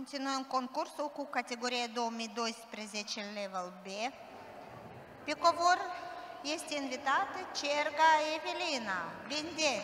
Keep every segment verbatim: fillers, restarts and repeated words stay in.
Continuăm concursul cu categoria două mii doisprezece Level B. Pe covor este invitată Cerga Evelina. Bine!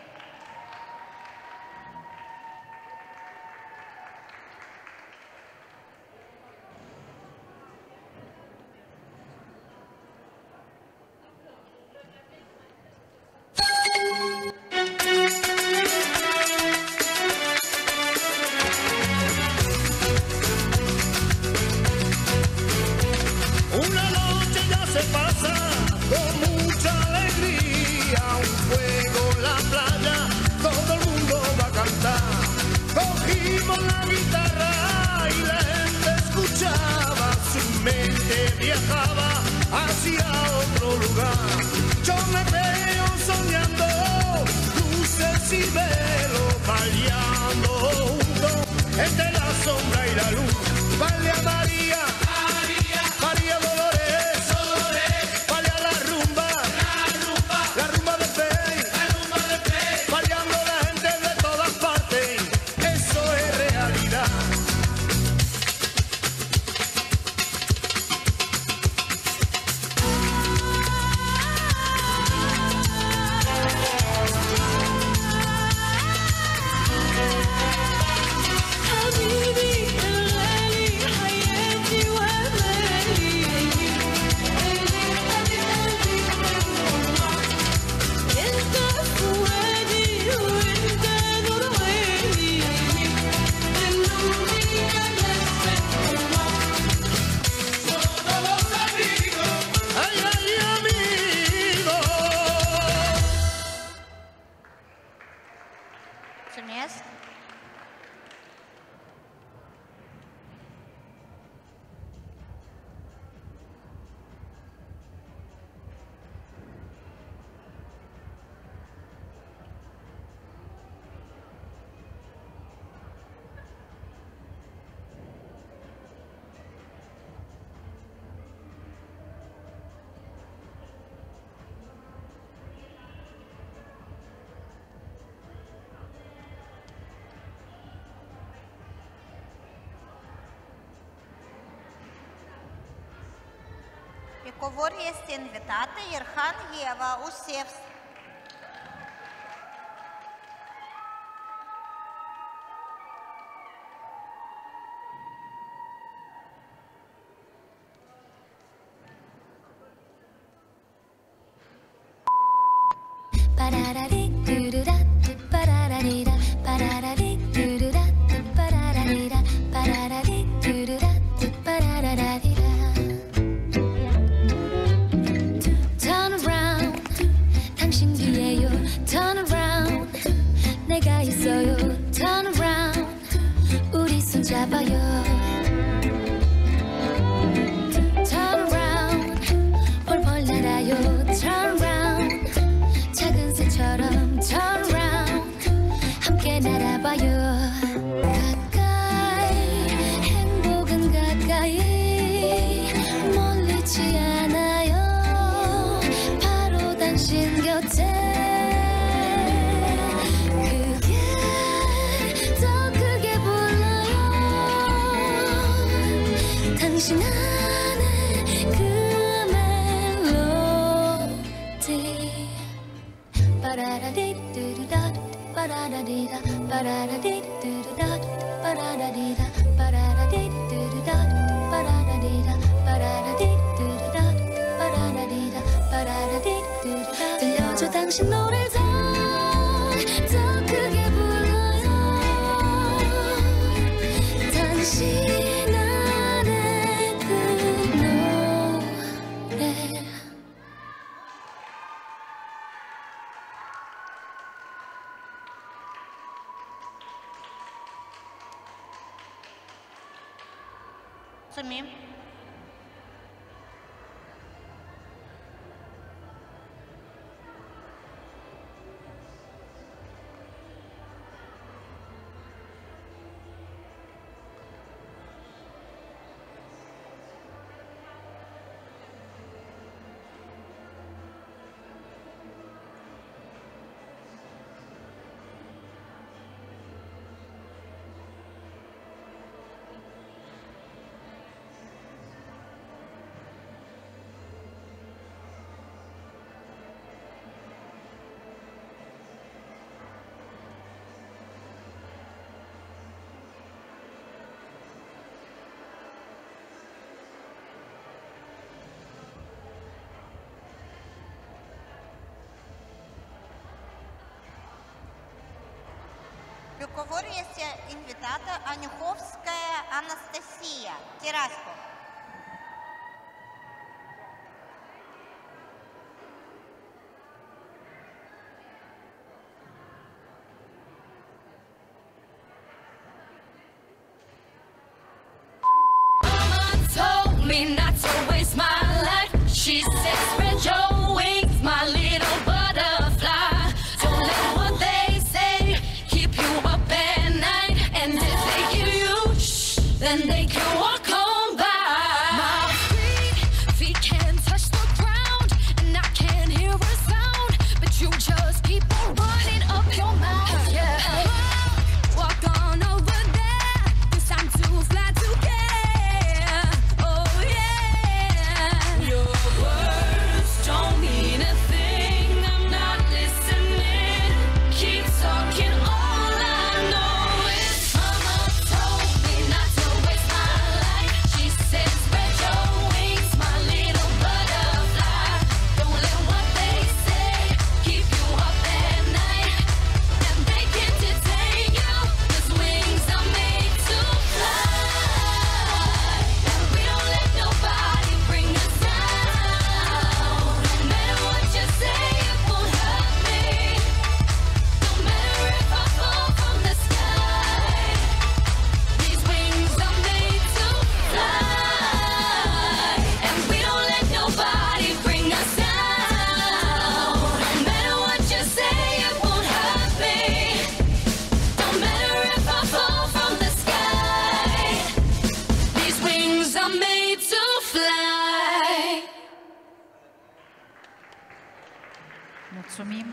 Viajaba hacia otro lugar. Yo me veo soñando, luces y velos bailando juntos entre la sombra y la luz. Baile a María, María, María Dolores, Dolores, baile a la rumba, la rumba, la rumba de fe, la rumba de fe, bailando la gente de todas partes. Eso es realidad. Mulțumesc! Pe covor este invitată Irhan Eva Usevs. Turn around, 내가 있어요. Turn around, 우리 손 잡아요. Turn around, 펄펄 날아요. Turn around, 작은 새처럼 Turn around, 함께 날아봐요. 가까이, 행복은 가까이, 멀리지 않아요. 바로 당신 곁에. 당신 안에 그 멜로디 빠라라디뚜루다 빠라라디다 빠라라디뚜루다 빠라라디다 빠라라디뚜루다 빠라라디다 빠라라디뚜루다 빠라라디다 빠라라디뚜루다 들려줘 당신 노래 더 더 크게 불러요. 당신 Mulțumim! cover este invitată Anihovskaya Anastasia Tiraspol. Told me not to waste my life. She said, spread your wings, my little butterfly. Don't let what they say keep you up at night. And if they give you shh, then they can walk on by. My feet, feet can't touch the ground, and I can't hear a sound. But you just keep on running up your mouth, yeah. Walk on over there, 'cause I'm too fly to care. Oh yeah, your words don't mean a thing. I'm not listening. Keep talking, all I know is Mama told me not to waste my life. She said, spread your wings, my little butterfly. Don't let what they say keep you up at night. And they can't detain you, 'cause wings are made to fly. And we don't let nobody bring us down. No matter what you say, it won't hurt me. No matter if I fall from the sky. These wings are made to fly. And we don't let nobody bring us down. No matter what you say, it won't hurt me. No matter if I fall from the sky. These wings are made to fly. Mulțumim.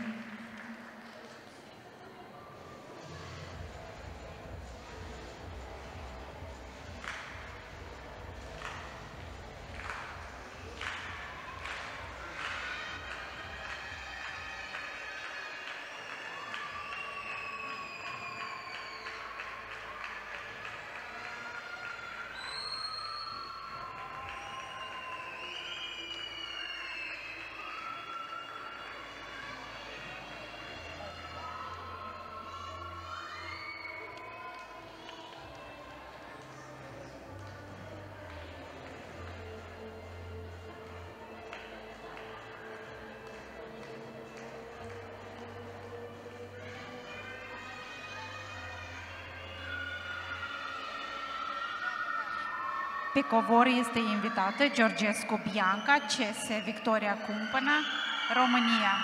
Pe covor este invitată Georgescu Bianca, C S Victoria Cumpăna, România.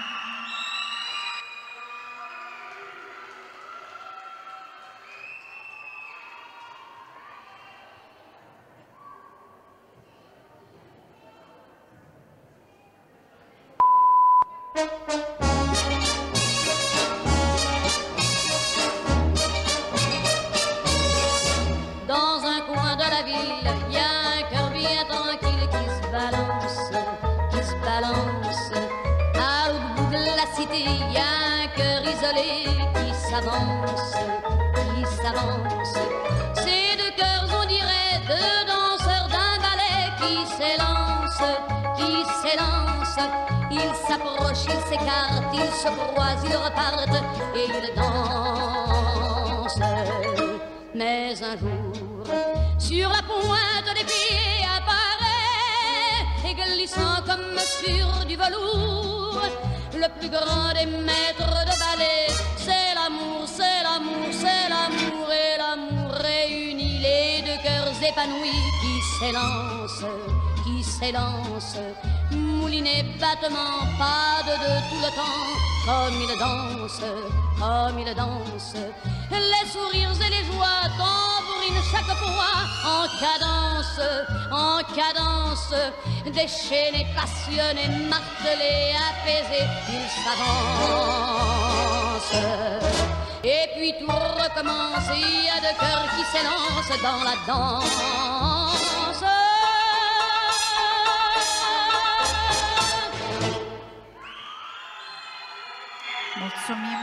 Dans un coin de la ville, il y a un cœur bien tranquille qui se balance, qui se balance. À l'autre bout de la cité, il y a un cœur isolé qui s'avance, qui s'avance. Ces deux cœurs, on dirait deux danseurs d'un ballet qui s'élancent, qui s'élancent. Ils s'approchent, ils s'écartent, ils se croisent, ils repartent et ils dansent. Mais un jour, sur la pointe des pieds apparaît, et glissant comme sur du velours, le plus grand des maîtres de ballet. C'est l'amour, c'est l'amour, c'est l'amour, et l'amour réunit les deux cœurs épanouis qui s'élancent, qui s'élancent. Moulinet, battement, pas de deux tout le temps, comme ils dansent, comme ils dansent. Les sourires et les joies tambourinent chaque fois en cadence, en cadence. Déchaînés, passionnés, martelés, apaisés, ils s'avancent. Et puis tout recommence, il y a deux cœurs qui s'élancent dans la danse. Mulțumim.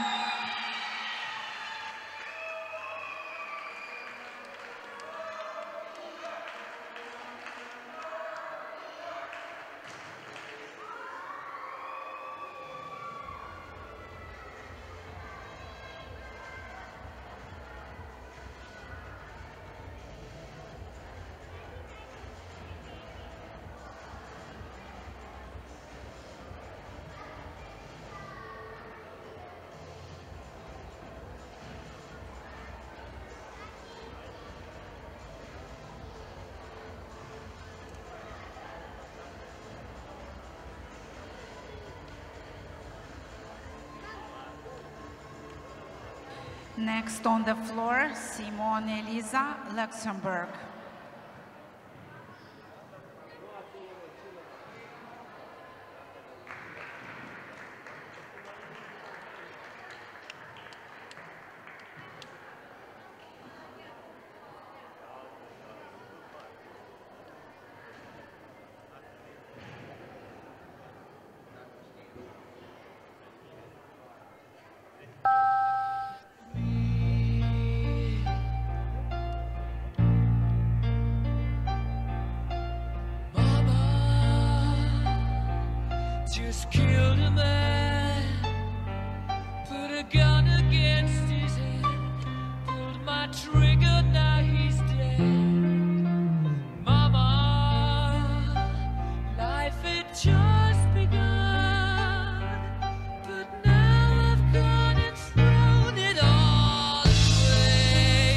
Next on the floor, Simone Elisa, Luxembourg. Just killed a man, put a gun against his head, pulled my trigger, now he's dead. Mama, life had just begun, but now I've gone and thrown it all away.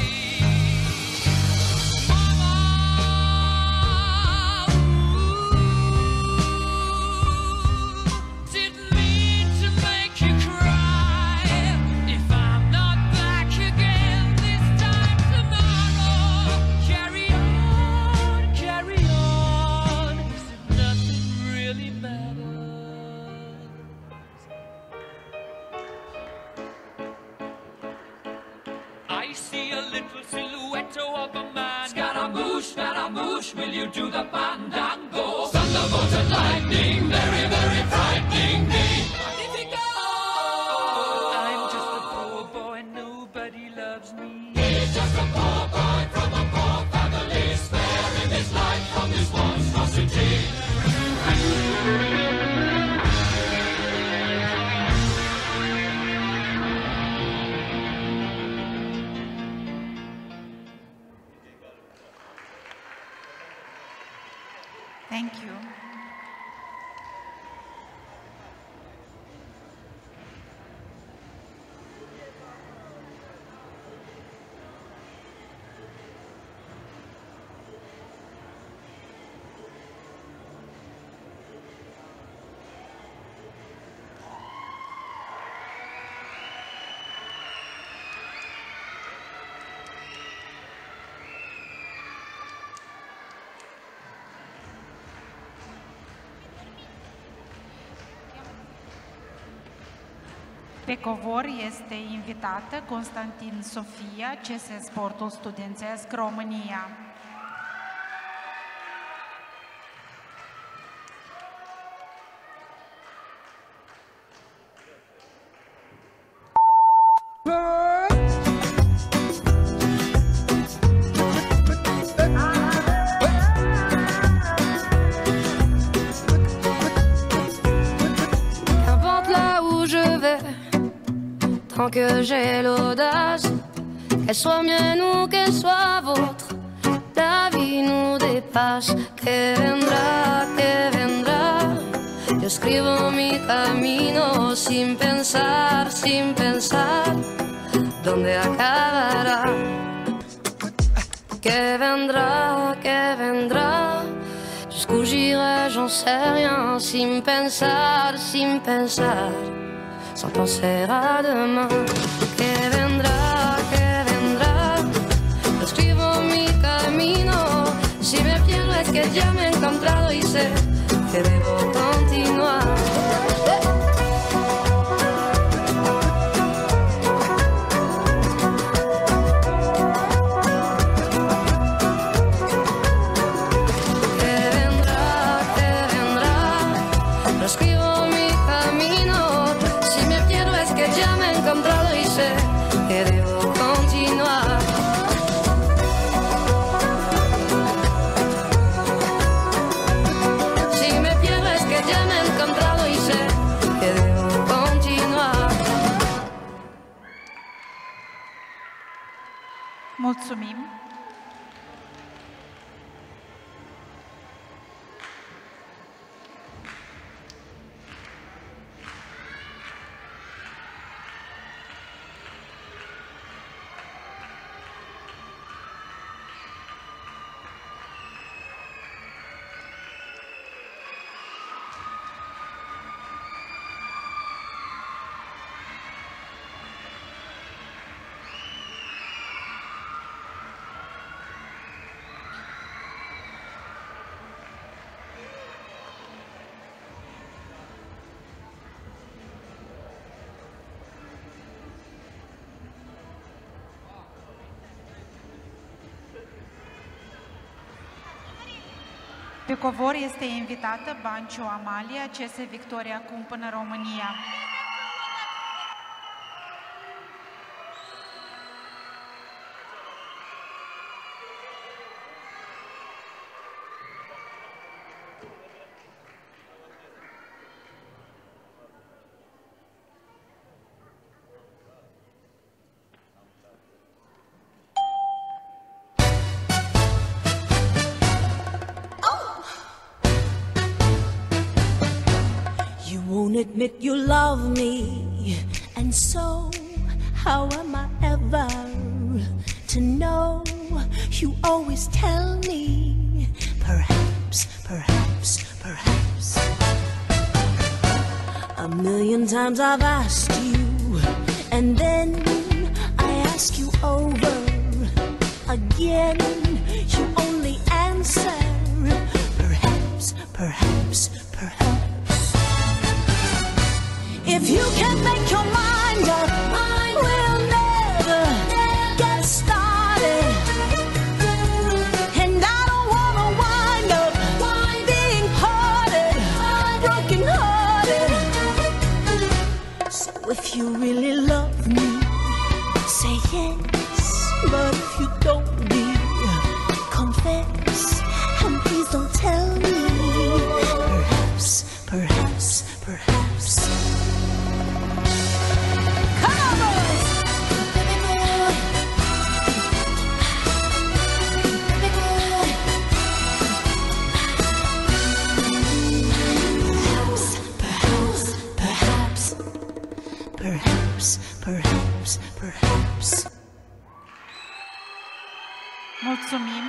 Mama, didn't mean to make you cry. If I'm not back again this time tomorrow, carry on, carry on, as if nothing really matters. I see a little silhouette of a man. Scaramouche, Scaramouche, will you do the fandango? Thunderbolt and lightning, very, very frightening me. Magnifico! I'm just a poor boy, nobody loves me. He's just a poor boy from a poor family, sparing his life from this monstrosity. Thank you. Pe covor este invitată Constantin Sofia, C S Sportul Studențesc România. Qu'importe là où je vais, tant que j'ai l'audace, qu'elle soit mienne ou qu'elle soit vôtre, la vie nous dépasse. Que vendrá, que vendrá, yo escribo mi camino sin pensar, sin pensar dónde acabará. Que vendrá, que vendrá, jusqu'où j'irai, j'en sais rien, sin pensar, sin pensar, sans penser à demain. Que vendrá, que vendrá, yo escribo mi camino, si me pierdo es que ya me he encontrado y sé que debo continuar. Que debo continuar. Pe covor este invitată Banciu Amalia, C S Victoria Cumpănă, România. Admit you love me, and so how am I ever to know? You always tell me, perhaps, perhaps, perhaps. A million times I've asked you, and then I ask you over again. You only answer, perhaps, perhaps, perhaps. If you can make your mind up, we'll never get started. And I don't wanna wind up being hearted, broken hearted. So if you really love me, say yes. But if you don't, be confess. And please don't tell me, perhaps, perhaps, perhaps. Perhaps, perhaps. Mulțumim!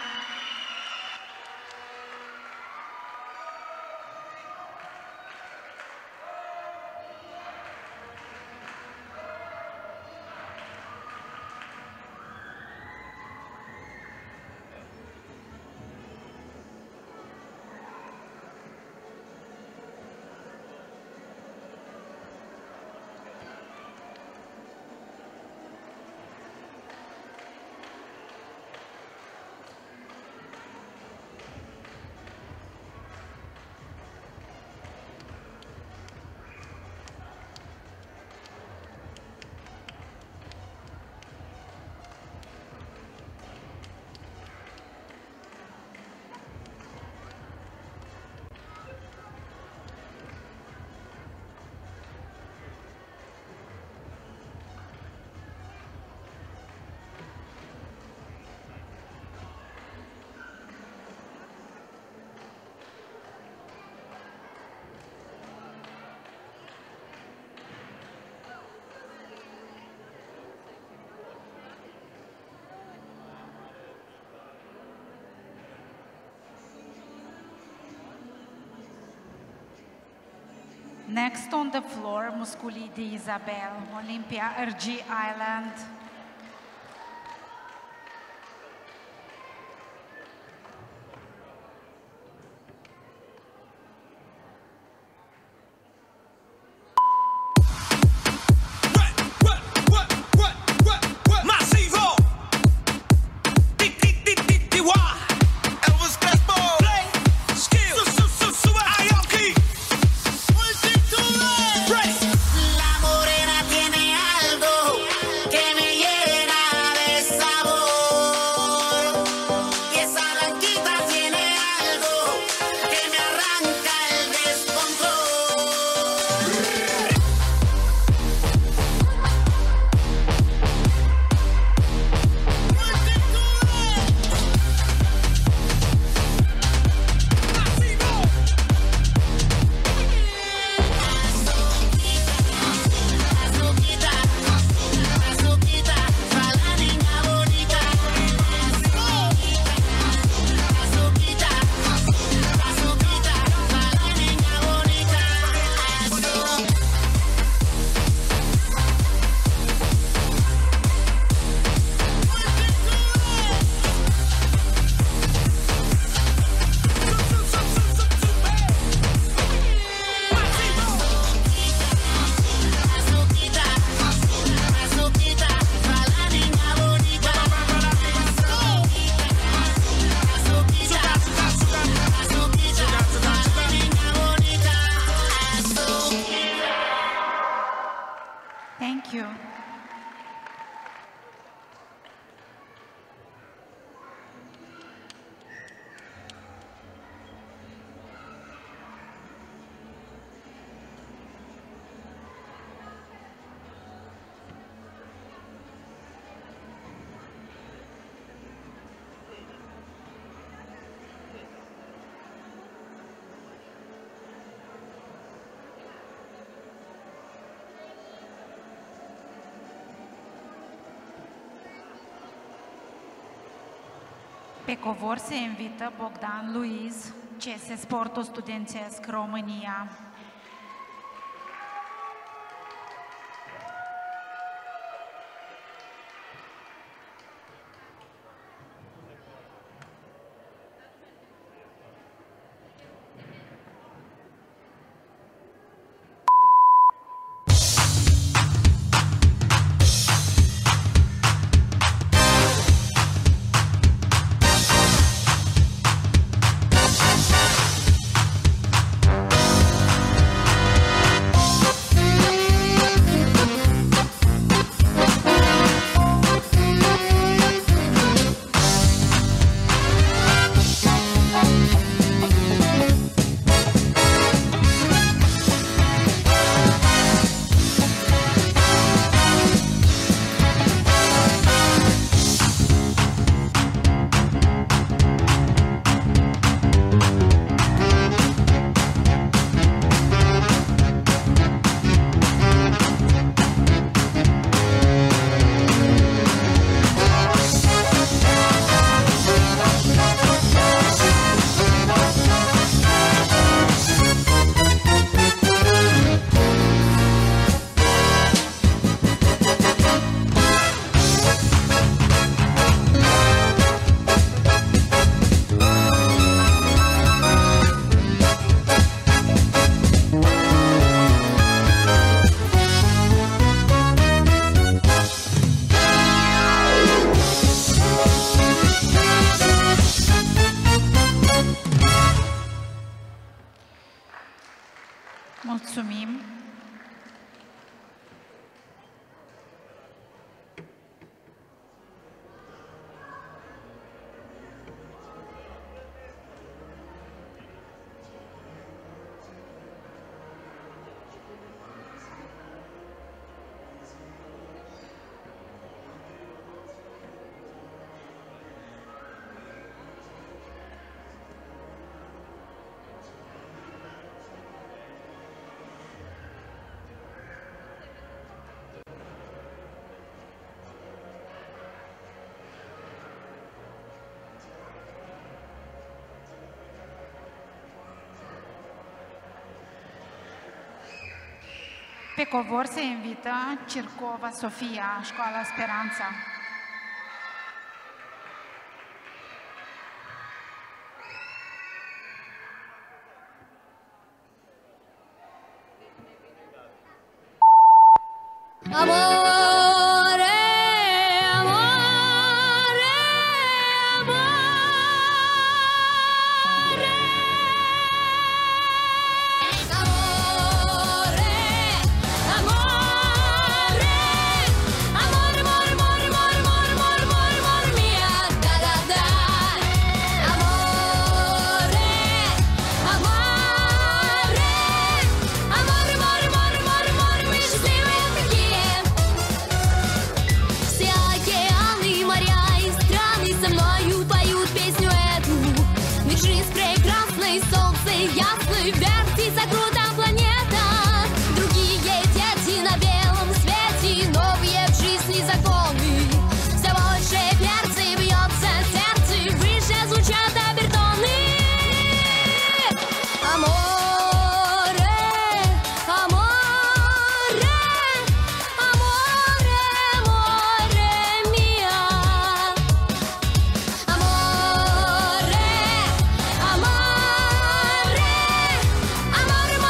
Next on the floor, Musculi de Isabel, Olympia, R G Island. La morena tiene algo que me lleva. you. Pe covor se invită Bogdan Luiz, C S Sportul Studențesc România. Mulțumim! Pe covor se invită Circova Sofia, Școala Speranța. Amore, amore, вертится круто планета. Другие дети на белом свете, новые в жизни законы. Все больше перцы, бьется сердце, выше звучат обертоны. Аморе, аморе, аморе, море миа. Amore, amore, amore,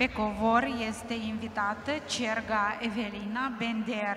Pe covor este invitată Cerga Evelina Bender.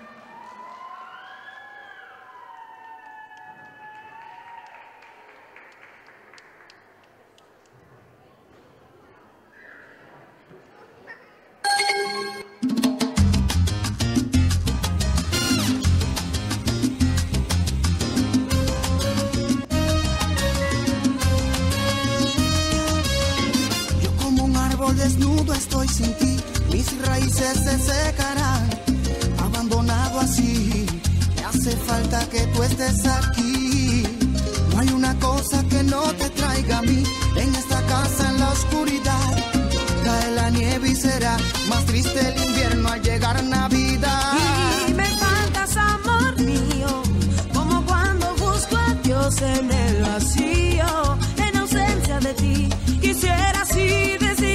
Desnudo estoy sin ti, mis raíces se secarán, abandonado así, me hace falta que tú estés aquí. No hay una cosa que no te traiga a mí, en esta casa en la oscuridad, cae la nieve y será más triste el invierno al llegar Navidad. Y me faltas, amor mío, como cuando busco a Dios en el vacío, en ausencia de ti, quisiera así decir.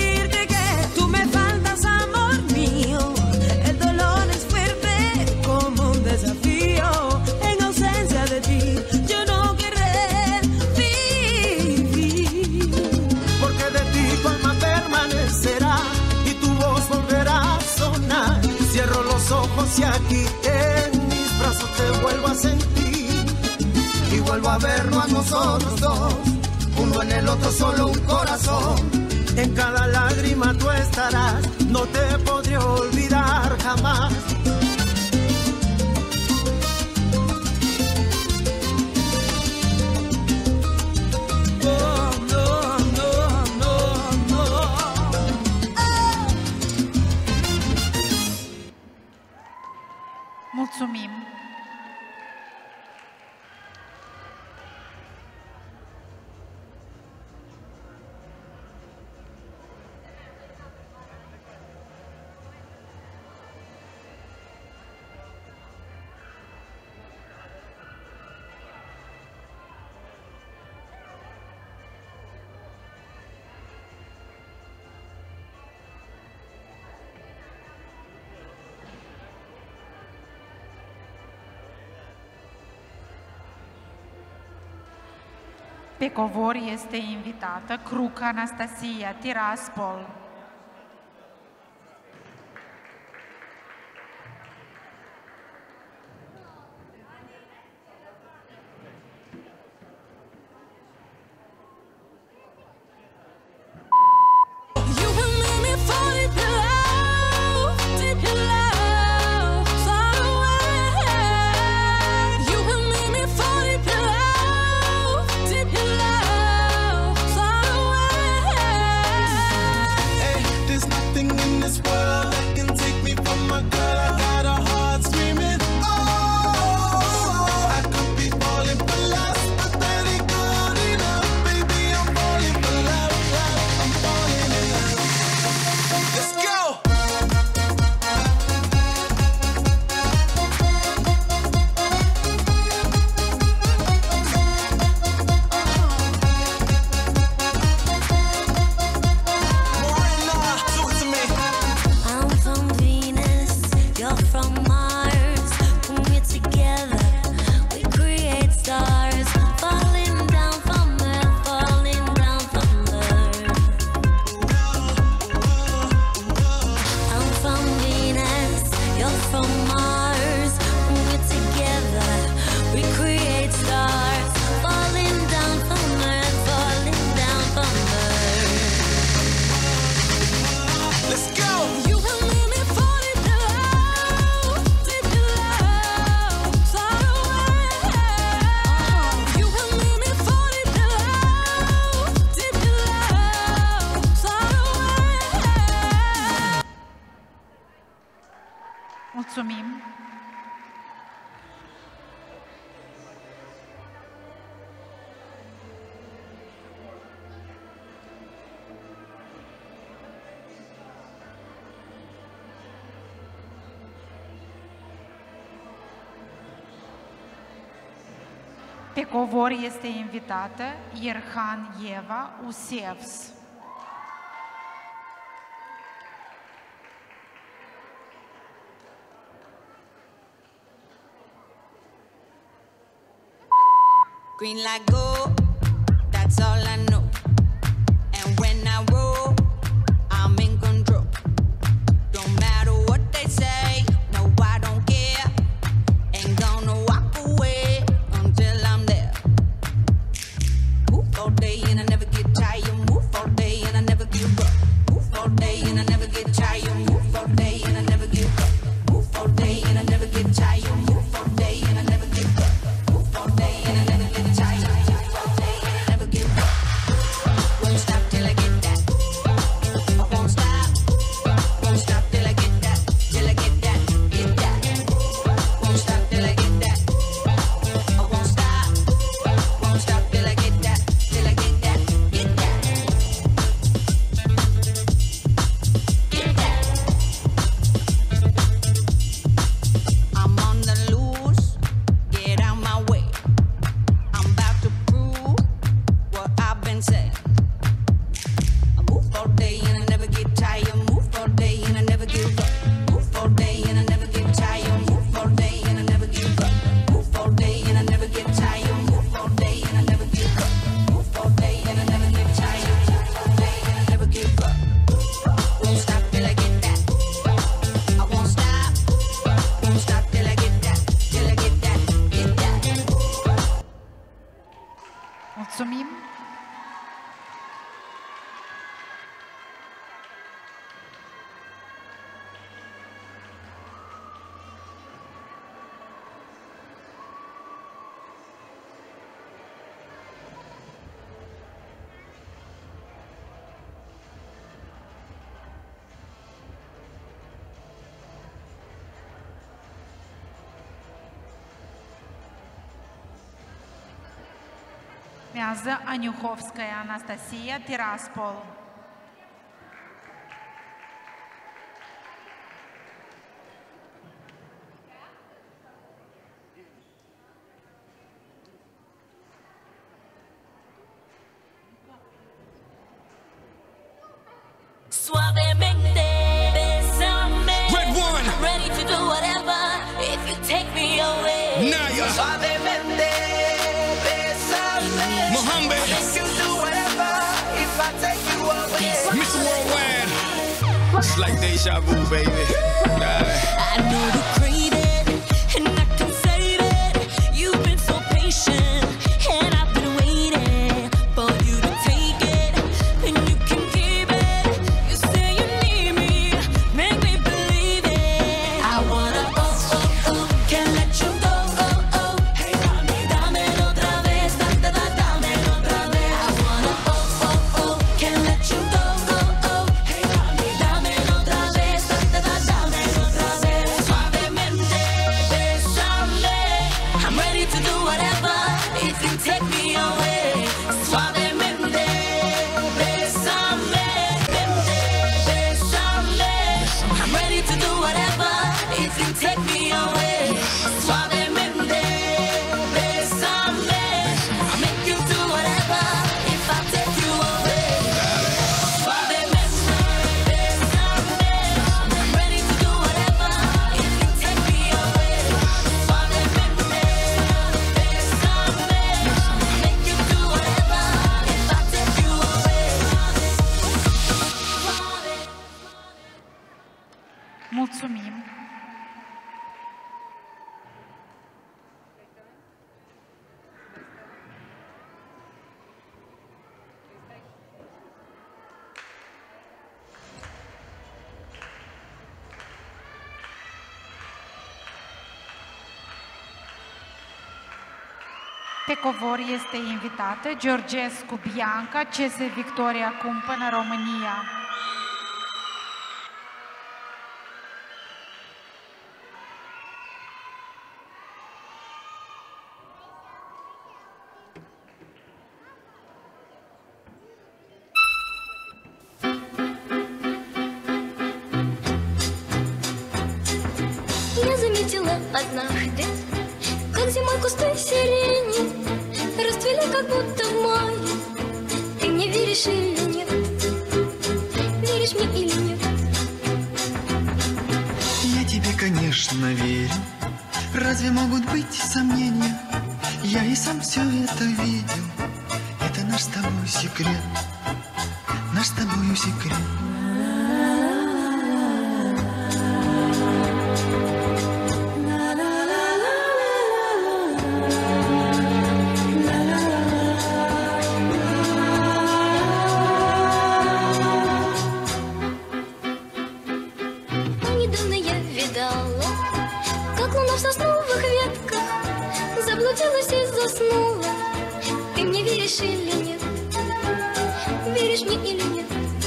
Ojos y aquí en mis brazos te vuelvo a sentir y vuelvo a vernos a nosotros dos, uno en el otro solo un corazón. En cada lágrima tú estarás, no te podré olvidar jamás. Mulțumim! Pe covor este invitată Cruca Anastasia Tiraspol. Mulțumim! Pe covor este invitată Ierhan Eva Usevs. Green light go, that's all I know. And when I roll, I'm in control. Urmează Aniuhovskaya Anastasia, Tiraspol. Suavemente, besame. Red one. I'm ready to do whatever if you take me away. Naya. Suavemente, besame. Mohammed. Make you do whatever if I take you away. Mister Worldwide. It's like deja vu, baby. I know the craving, and I can save it. You've been so patient, and I've been waiting for you to take it, and you can keep it. You say you need me, make me believe it. I wanna oh oh oh, can't let you go oh oh. Hey, dame, dámelo otra vez, da da da, dámelo otra vez. I wanna oh oh oh, can't let you go oh oh. Hey, dame, dámelo otra vez, da da da, dámelo otra vez. Suavemente, besame. I'm ready to do whatever if you take me away. Suavemente, besame. Besame. I'm ready to do whatever if you take me away. Suavemente, besame. I'll make you do whatever if I take you away. Suavemente, besame. I'm ready to do whatever if you take me away. Suavemente, besame. I'll make you do whatever if I take you away. Mulțumim! Pe covor este invitată Georgescu Bianca, C S Victoria Cumpănă, România. Я заметила однажды, как зимой кусты сирени расцвели, как будто в мае. Ты мне веришь или нет? Веришь мне или нет? Я тебе, конечно, верю. Разве могут быть сомнения? Я и сам все это видел. Это наш с тобой секрет. Наш с тобой секрет. А недавно я видала, как луна в сосновых ветках заблудилась и заснула. Ты мне веришь или нет? Веришь мне или нет?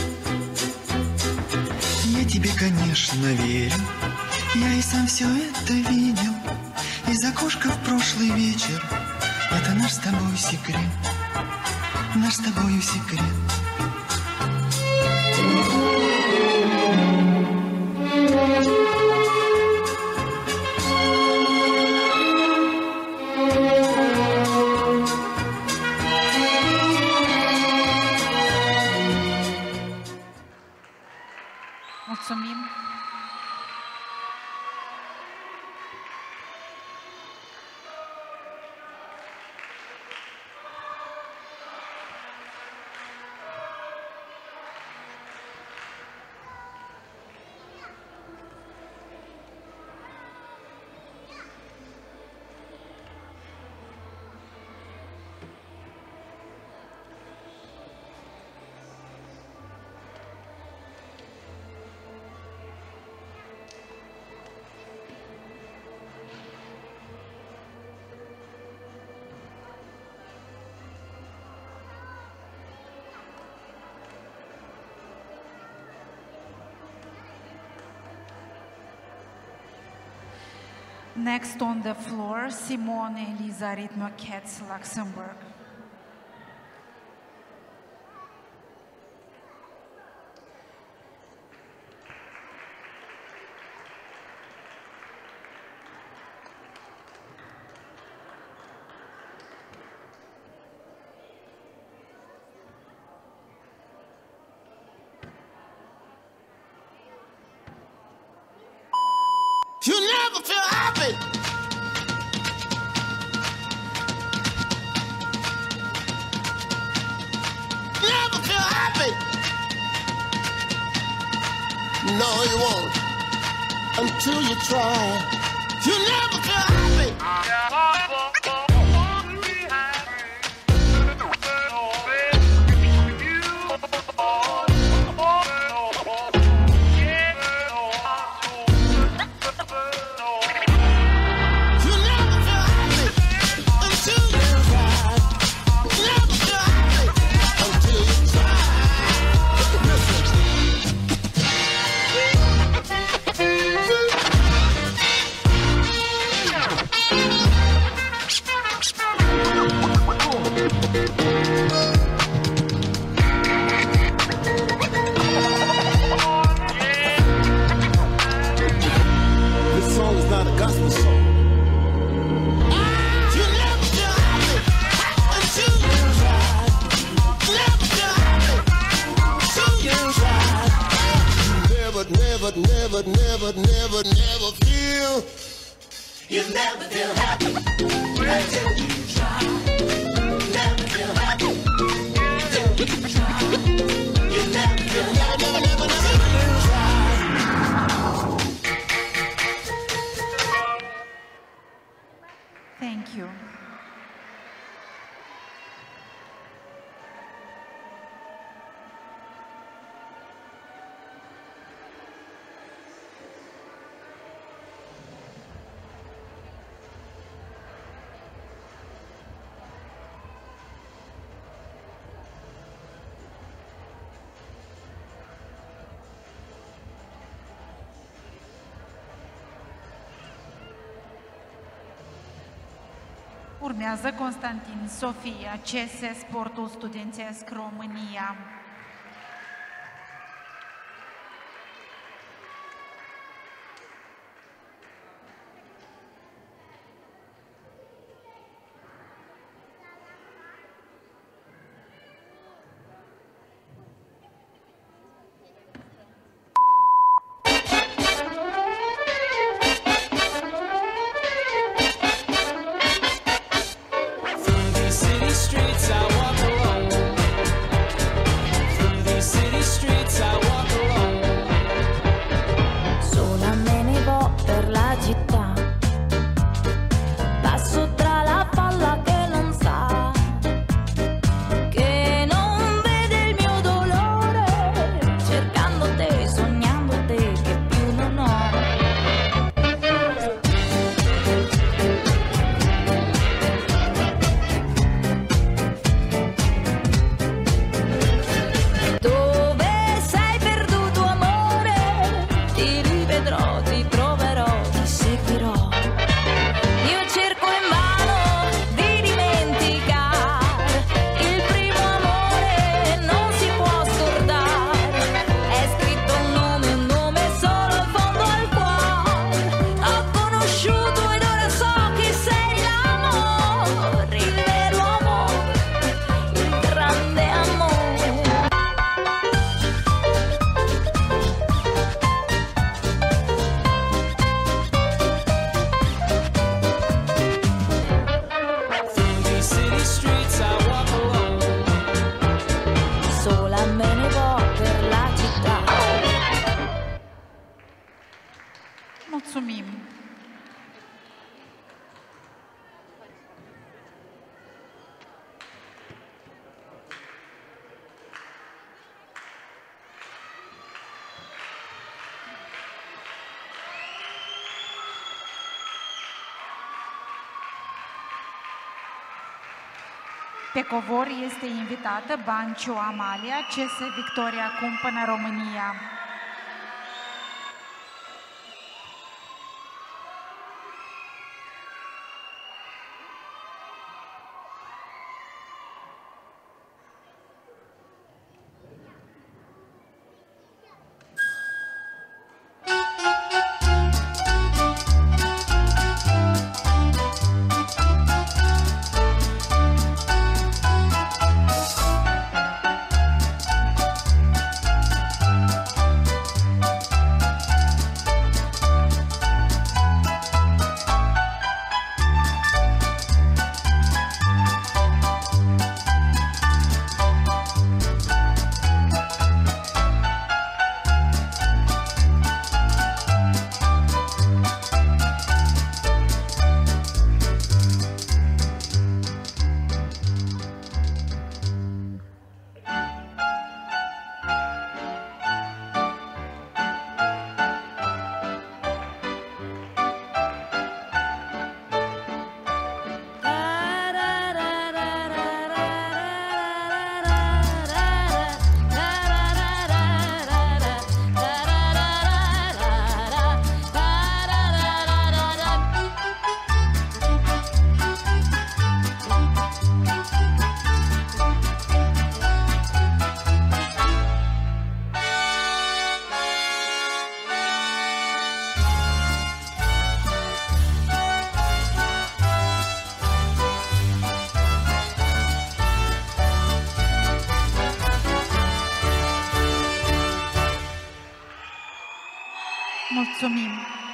Я тебе, конечно, верю. Я и сам все это видел. Из окошка в прошлый вечер. Это наш с тобой секрет. Наш с тобою секрет. Mulțumim! Next on the floor, Simone Eliza Ritmo Katz, Luxembourg. never feel happy. Never feel happy. No, you won't. Until you try. You never feel happy. Never, never, never, never, never feel. You never feel happy until you try. Never feel happy until you try. You never feel happy, never, never, never, never try. Thank you. Urmează Constantin Sofia, C S Sportul Studențesc România. Mulțumim! Pe covor este invitată Banciu Amalia, C S Victoria Cumpăna, România. Mulțumim!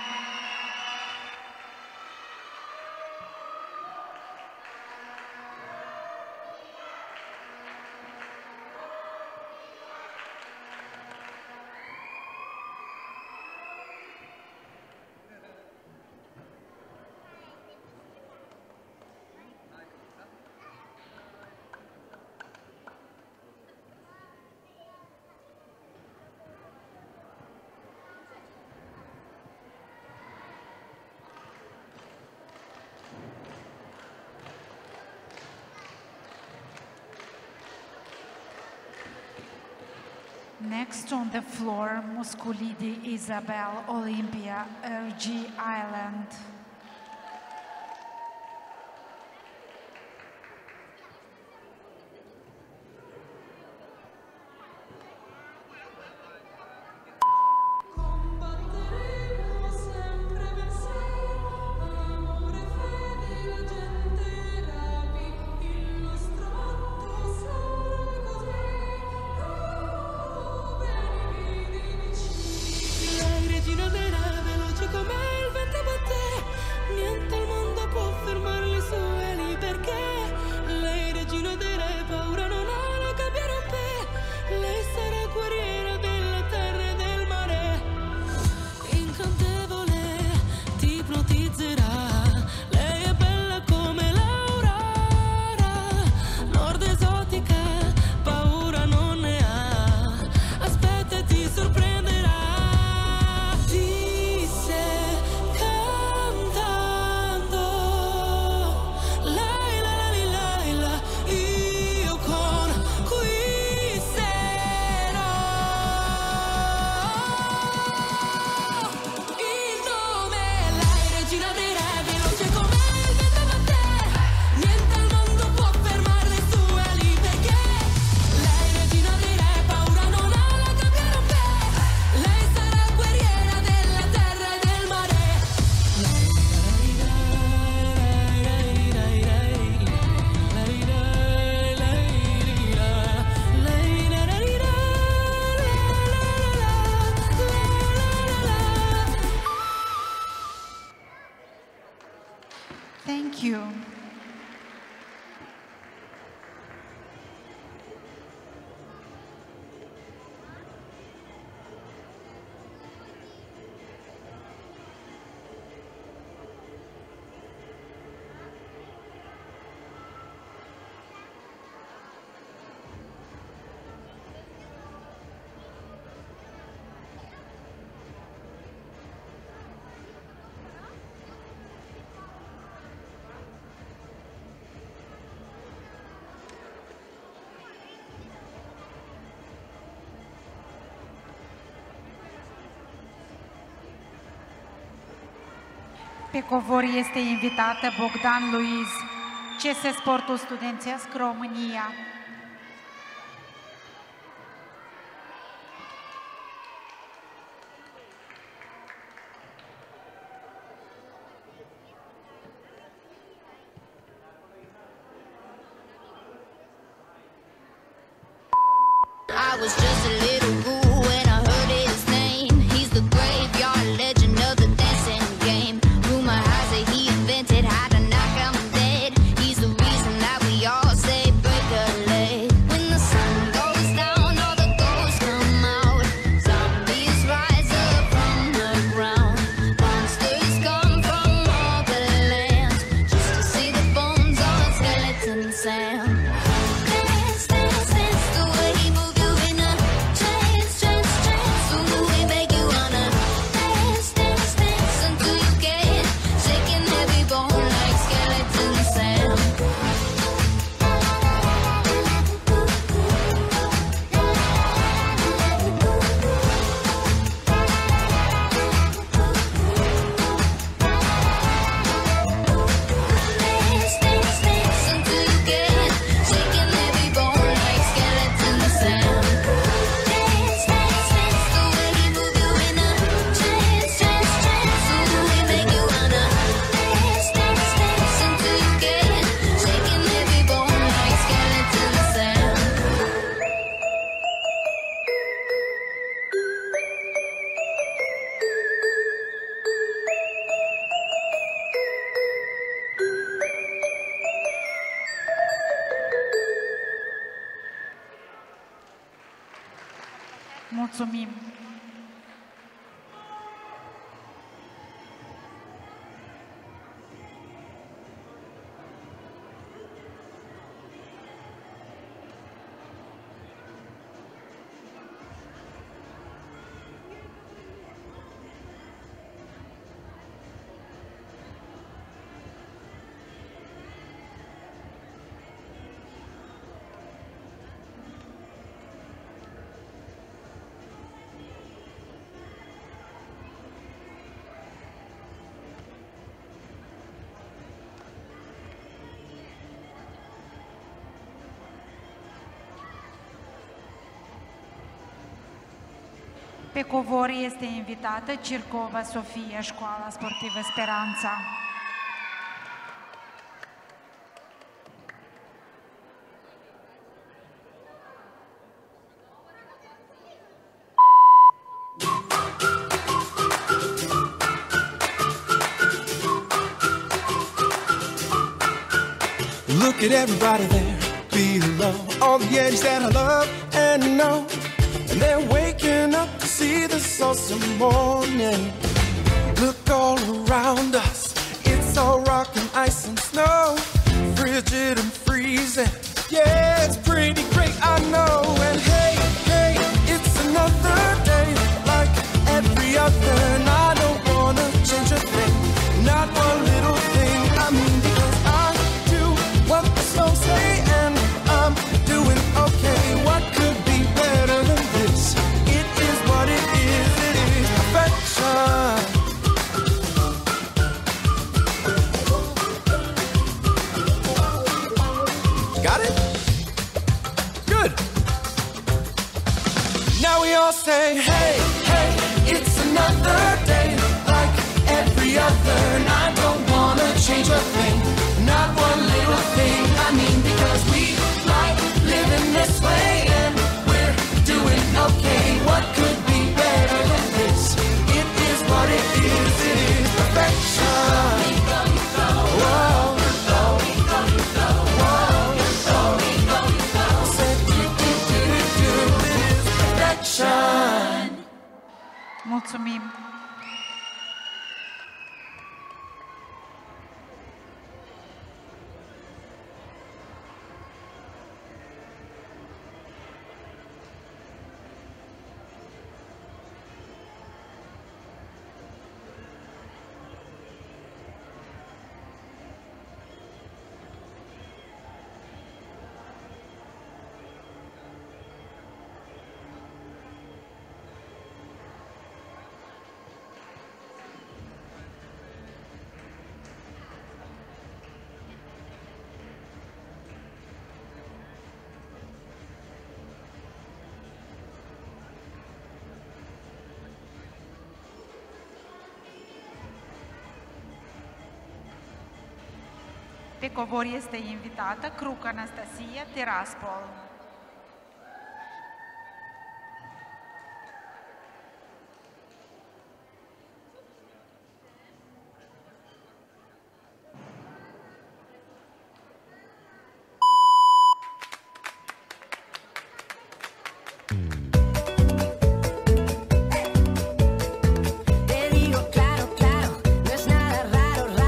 Next on the floor, Musculidi Isabel, Olympia, R G Island. Thank you. Pe covor este invitată Bogdan Luiz, C S Sportul Studențesc România. I was just a little ghoul when I heard his name. He's the graveyard legend of the dancing game. Rumor has it he invented how to knock 'em dead. He's the reason that we all say break a leg. Mulțumim! Pe covor este invitată Circova Sofia, Școala Sportivă Speranța. Look at everybody there below, all the Yetis that I love and know. And they're waking up to see this awesome morning. Look all around us, it's all rock and ice and snow, frigid and freezing. Yeah, it's pretty great, I know. And hey, hey, it's another day like every other, and I don't wanna change a thing, not one little thing. I mean, because I do what the snow say, and I'm doing okay. What could be better than this? It is what it is, it is perfection. Got it? Good. Now we all say, hey, hey, it's another day like every other, and I don't wanna change a thing, not one little thing. I mean, because we like living this way, and we're doing okay. What could be better than this? It is what it is, it is perfection. Whoa. Mulțumim! Pe covor este invitată Cruc Anastasia Tiraspol.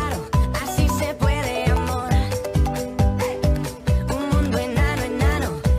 Un mundo enano, enano,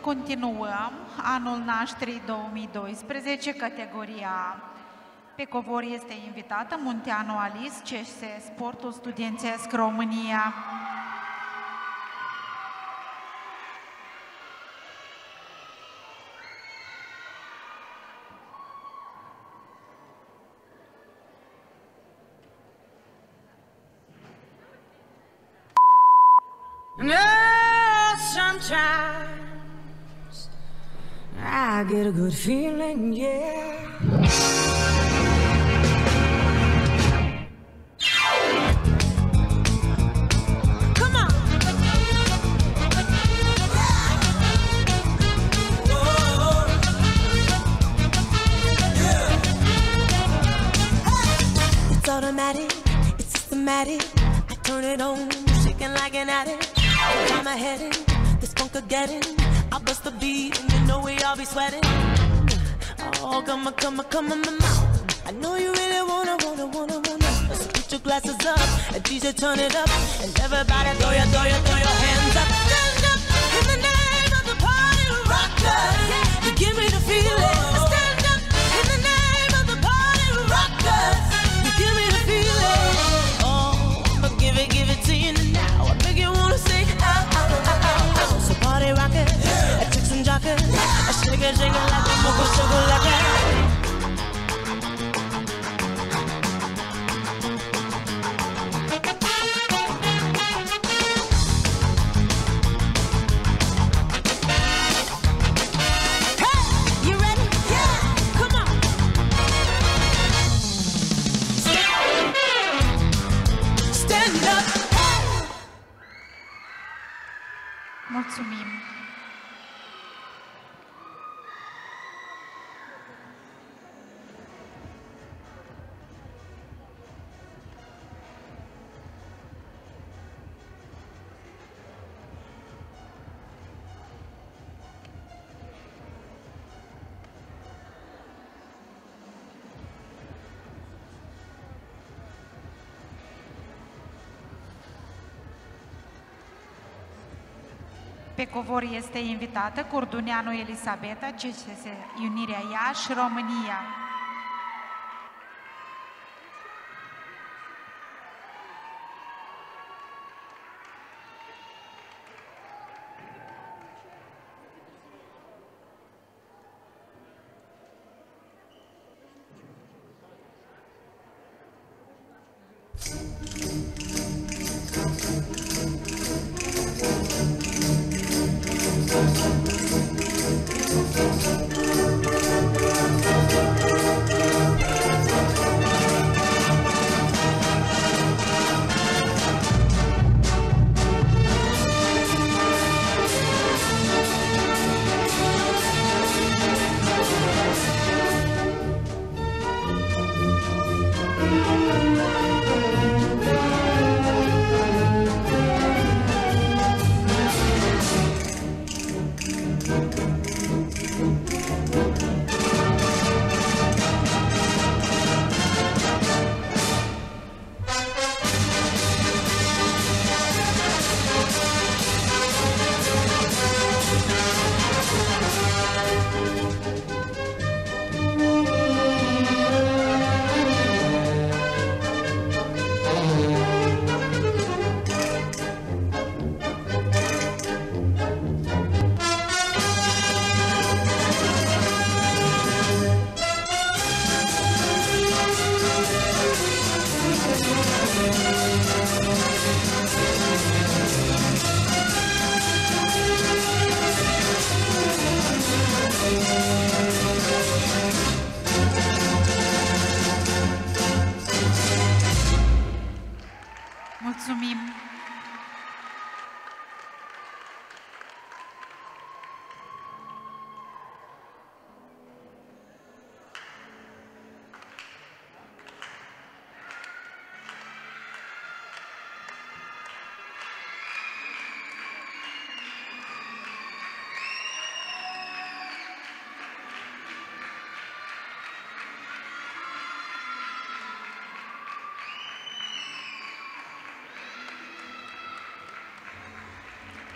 Continuăm anul nașterii două mii doisprezece, categoria A. Pe covor este invitată Munteanu Alice, C S Sportul Studențesc România. No, sometimes I get a good feeling, yeah. Come on. Whoa. Yeah. It's automatic, it's systematic. I turn it on, shaking like an addict. I'm heading, this funk getting. I bust the beat and you know we all be sweating. Oh, come on, come on, come on, come on. I know you really wanna, wanna, wanna, wanna. So put your glasses up and D J turn it up. And everybody throw your, throw your, throw your hands up. Stand up in the name of the party rockers. You give me the feeling. Stand up in the name of the party rockers. You give me the feeling. Oh, I'ma give it, give it to you now. I make you wanna sing. Oh, oh, oh, oh, oh. So party rocker, I take some jocker. I shake it, shake it like a mocha chocolate. Mulțumim! Pe covor este invitată Curduneanu Elisabeta, C S S Unirea Iași, România.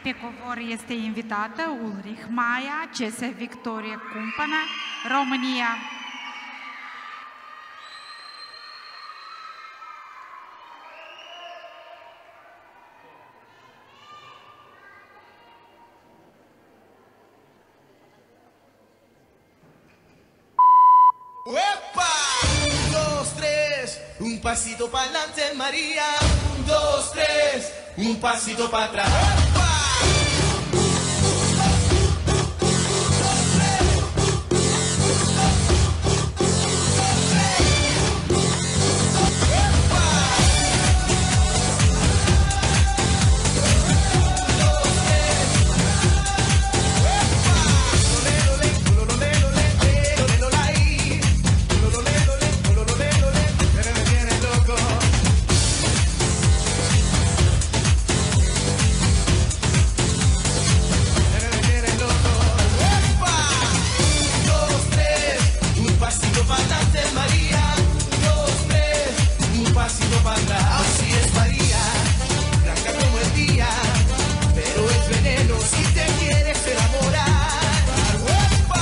Pe covor este invitată Ulrich Maia, C S Victoria Cumpăna, România. ¡Epa! Un, dos, tres, un pasito para adelante, María. Un, dos, tres, un pasito para atrás. ¡Epa! Así es María, blanca como el día, pero es veneno si te quieres enamorar. ¡Uepa!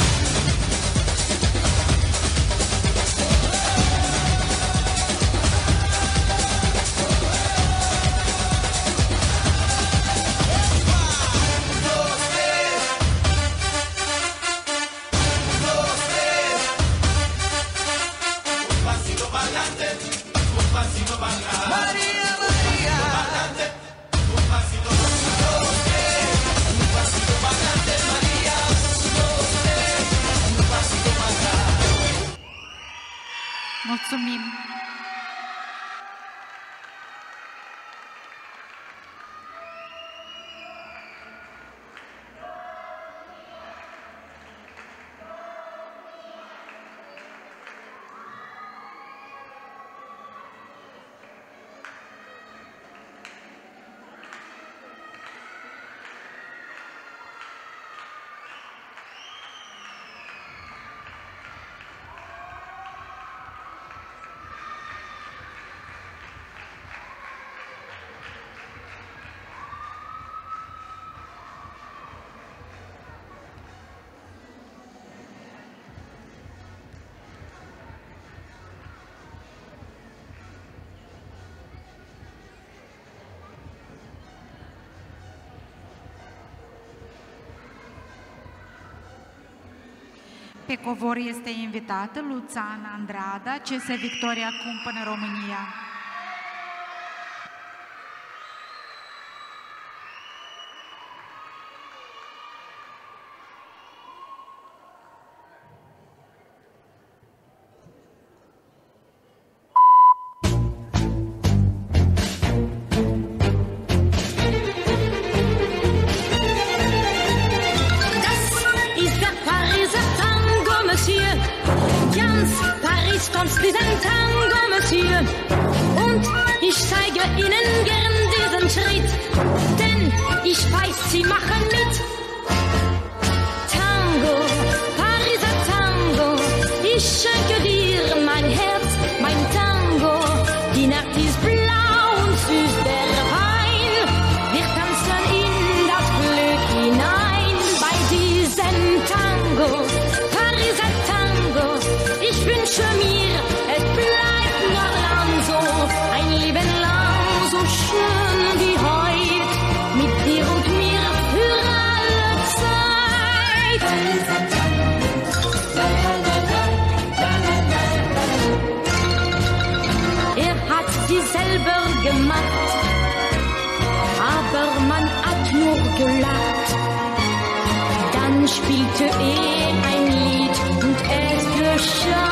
Dos, tres, dos, tres, un pasito para adelante. Un pasito para atrás. María, María. Adelante. Un pasito para atrás. Dos, tres. Un pasito para adelante, María. Dos, tres. Un pasito para atrás. Mulțumim! Pe covor este invitată Luțana Andrada, C S Victoria Cumpăna, România. Tanzt diesen Tango, Monsieur, und ich zeige Ihnen gern diesen Schritt, denn ich weiß, Sie machen mit. Tango, Pariser Tango, ich schenke dir mein Herz, mein Tango. Die Nacht ist blau und süß der Wein, wir tanzen in das Glück hinein bei diesem Tango, Pariser Tango. Ich wünsche mir, es bleibt noch lang so, ein Leben lang so schön wie heut, mit dir und mir für alle Zeit. Er hat sie selber gemacht, aber man hat nur gelacht. Dann spielte er ein Lied und es geschah.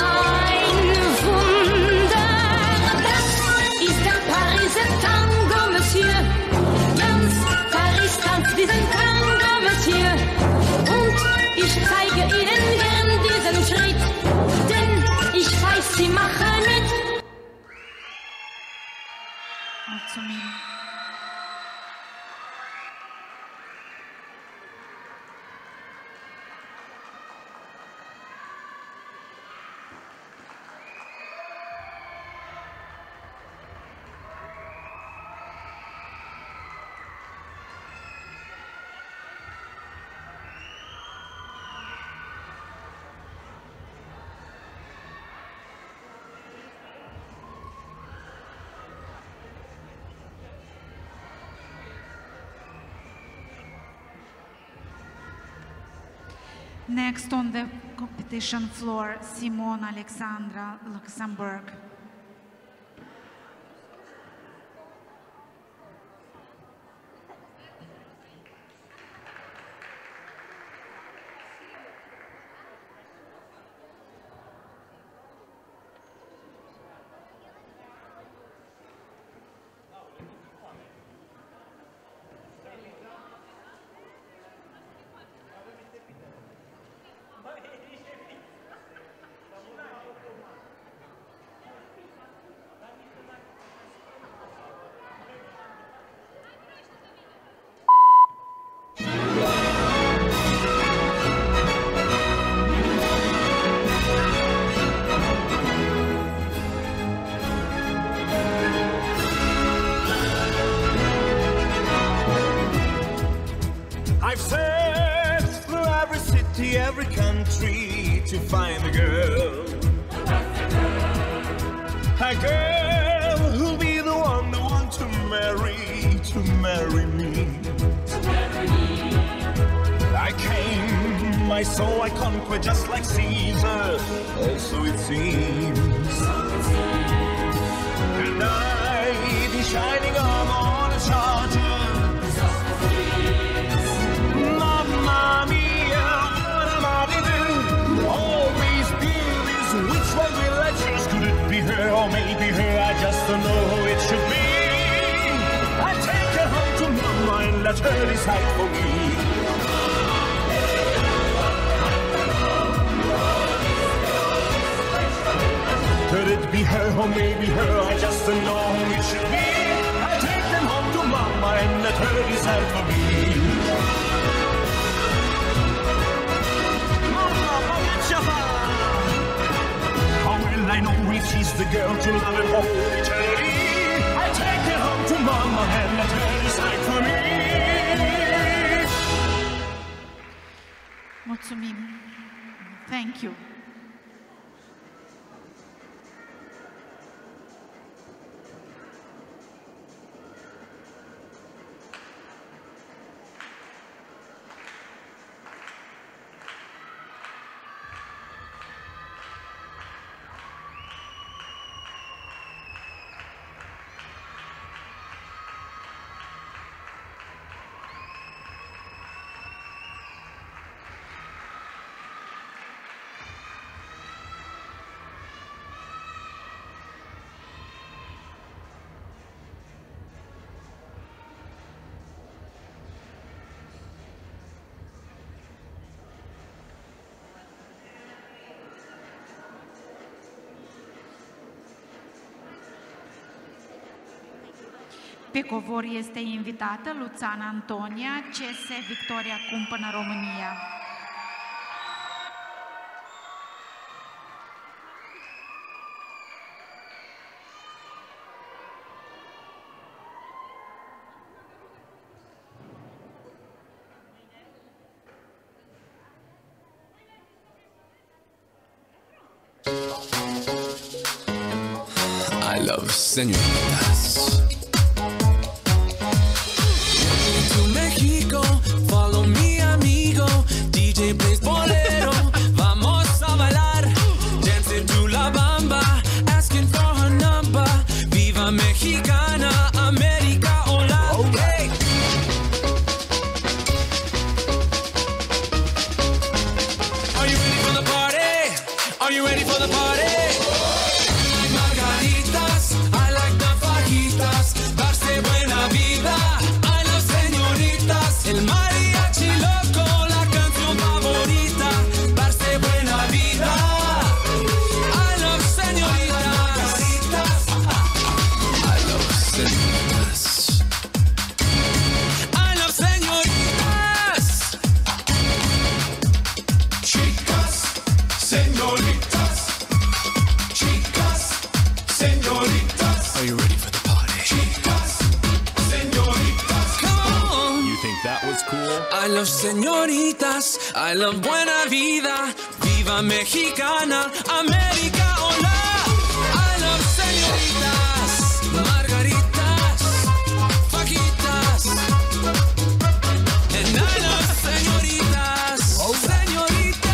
Diesen Tango, Monsieur, und ich zeige Ihnen gern diesen Schritt, denn ich weiß, Sie machen mit. Mulțumim! Next on the competition floor, Simone Alexandra Luxembourg. I've searched through every city, every country to find a girl. A girl who'll be the one, the one to marry, to marry me. I came, my soul I conquered just like Caesar, also it seems. And I, the shining armor on a charger. Mamma mia, what am I to do? All these beauties, which one will I choose? Could it be her or maybe her? I just don't know who it should be. I take her home to Mama and let her decide for me. Could it be her or maybe her? I just don't know who it should be. I take them home to Mama and let her decide for me. How will I know if she's the girl to love and hold eternity? I take her home to Mama and let her decide for me. Mulțumim. Thank you. Pe covor este invitată Luțana Antonia, C S Victoria Cumpănă, România. I love señoritas. To Mexico, follow me amigo. D J plays bolero, vamos a bailar. Dancing to la bamba, asking for her number. Viva Mexicana, America, hola. Hey. Are you ready for the party? Are you ready for the party? El mariachi loco, la canción favorita, darse buena vida. I love señoritas. I love señoritas. I love señoritas. Chicas, señoritas. Chicas, señoritas. Are you ready for the party? Chicas, señoritas. Come on. You think that was cool? I love señoritas, I love buena vida, viva Mexicana, América, hola. I love señoritas, margaritas, fajitas, and I love señoritas, señoritas.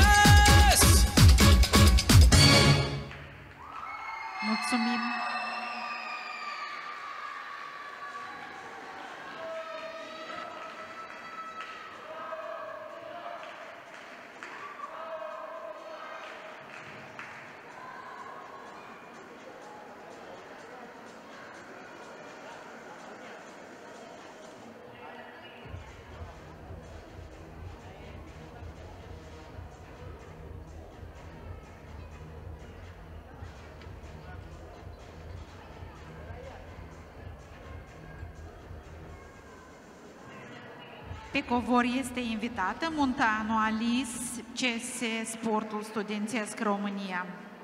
Pe covor este invitată Munteanu Alice, C S Sportul Studențesc România.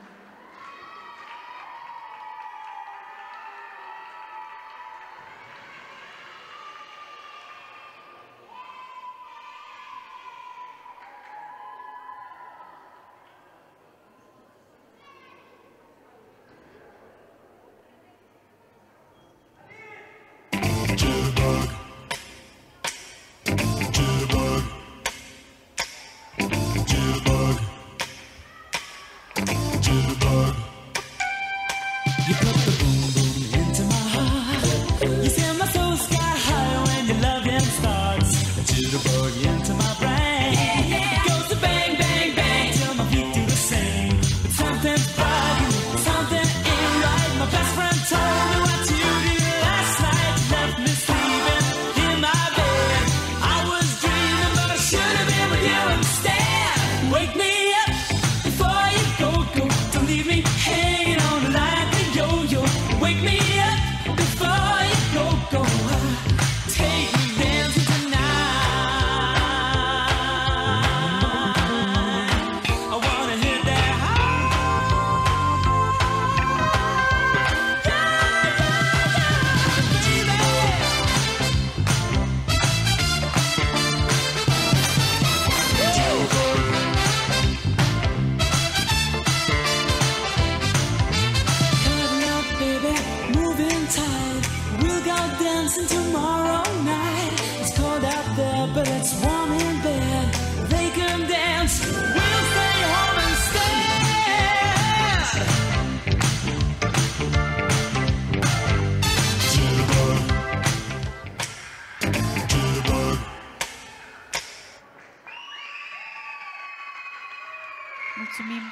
Mulțumim!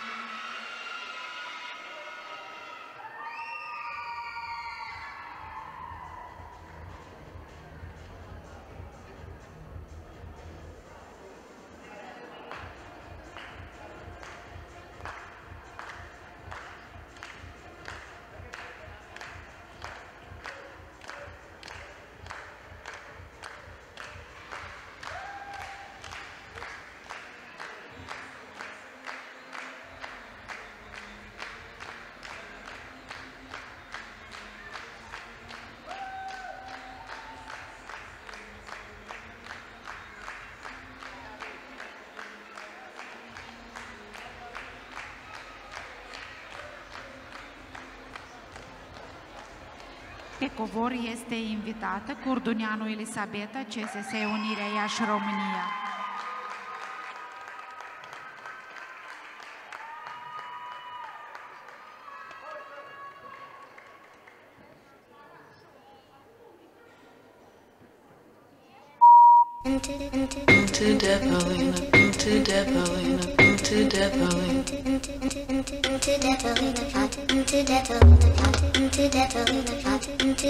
Pe covor este invitată Curduneanu Elisabeta, C S S Unirea Iași, România. To Depolina, to Depolina, to Depolina, to Depolina, to Depolina, to Depolina, to Depolina, to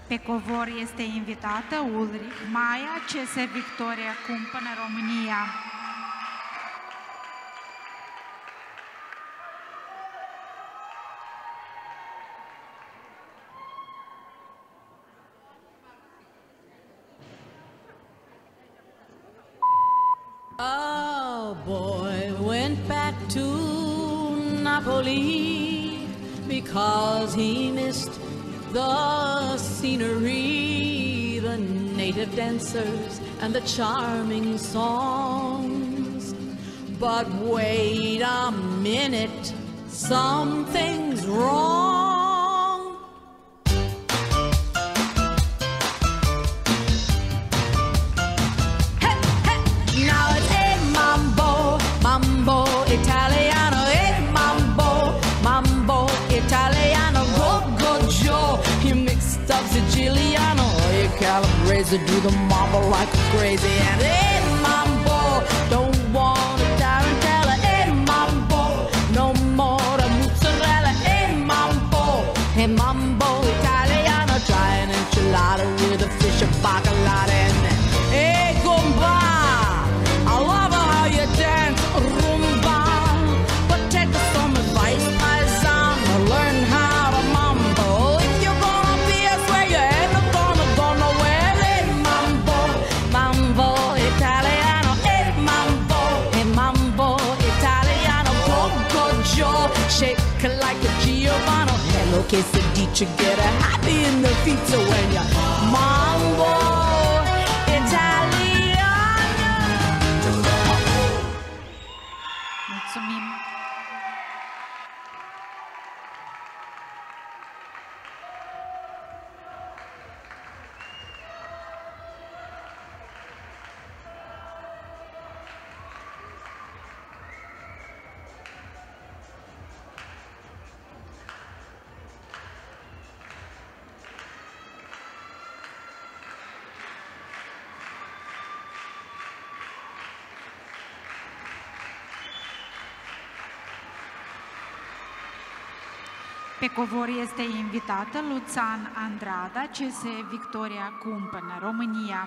Pe covor este invitată Ulrich Maia, C S Victoria Cumpănă, România. A boy went back to Napoli because he missed the scenery, the native dancers, and the charming songs. But wait a minute, something's wrong. Mambo Italiano, eh, mambo, mambo Italiano, go, go, Joe. You mixed up Siciliano, you calabrese, do the mambo like crazy. And eh, mambo, don't want a tarantella, eh, mambo, no more the mozzarella, eh, mambo, eh, mambo Italiano, try an enchilada with a fish and bacalao. And eh, gumba, I love how you dance rumba, but take some advice, paisan, learn how to mambo. If you're gonna be a swear, you ain't gonna go nowhere. Hey, mambo, mambo Italiano, hey, mambo, hey, mambo Italiano, go, go, Joe, shake like a Giovanni. Hello, quesadilla, get a happy in the feet, so when you mambo Italiano. Mulțumim! Pe covor este invitată Luțan Andrada, C S Victoria Cumpănă, România.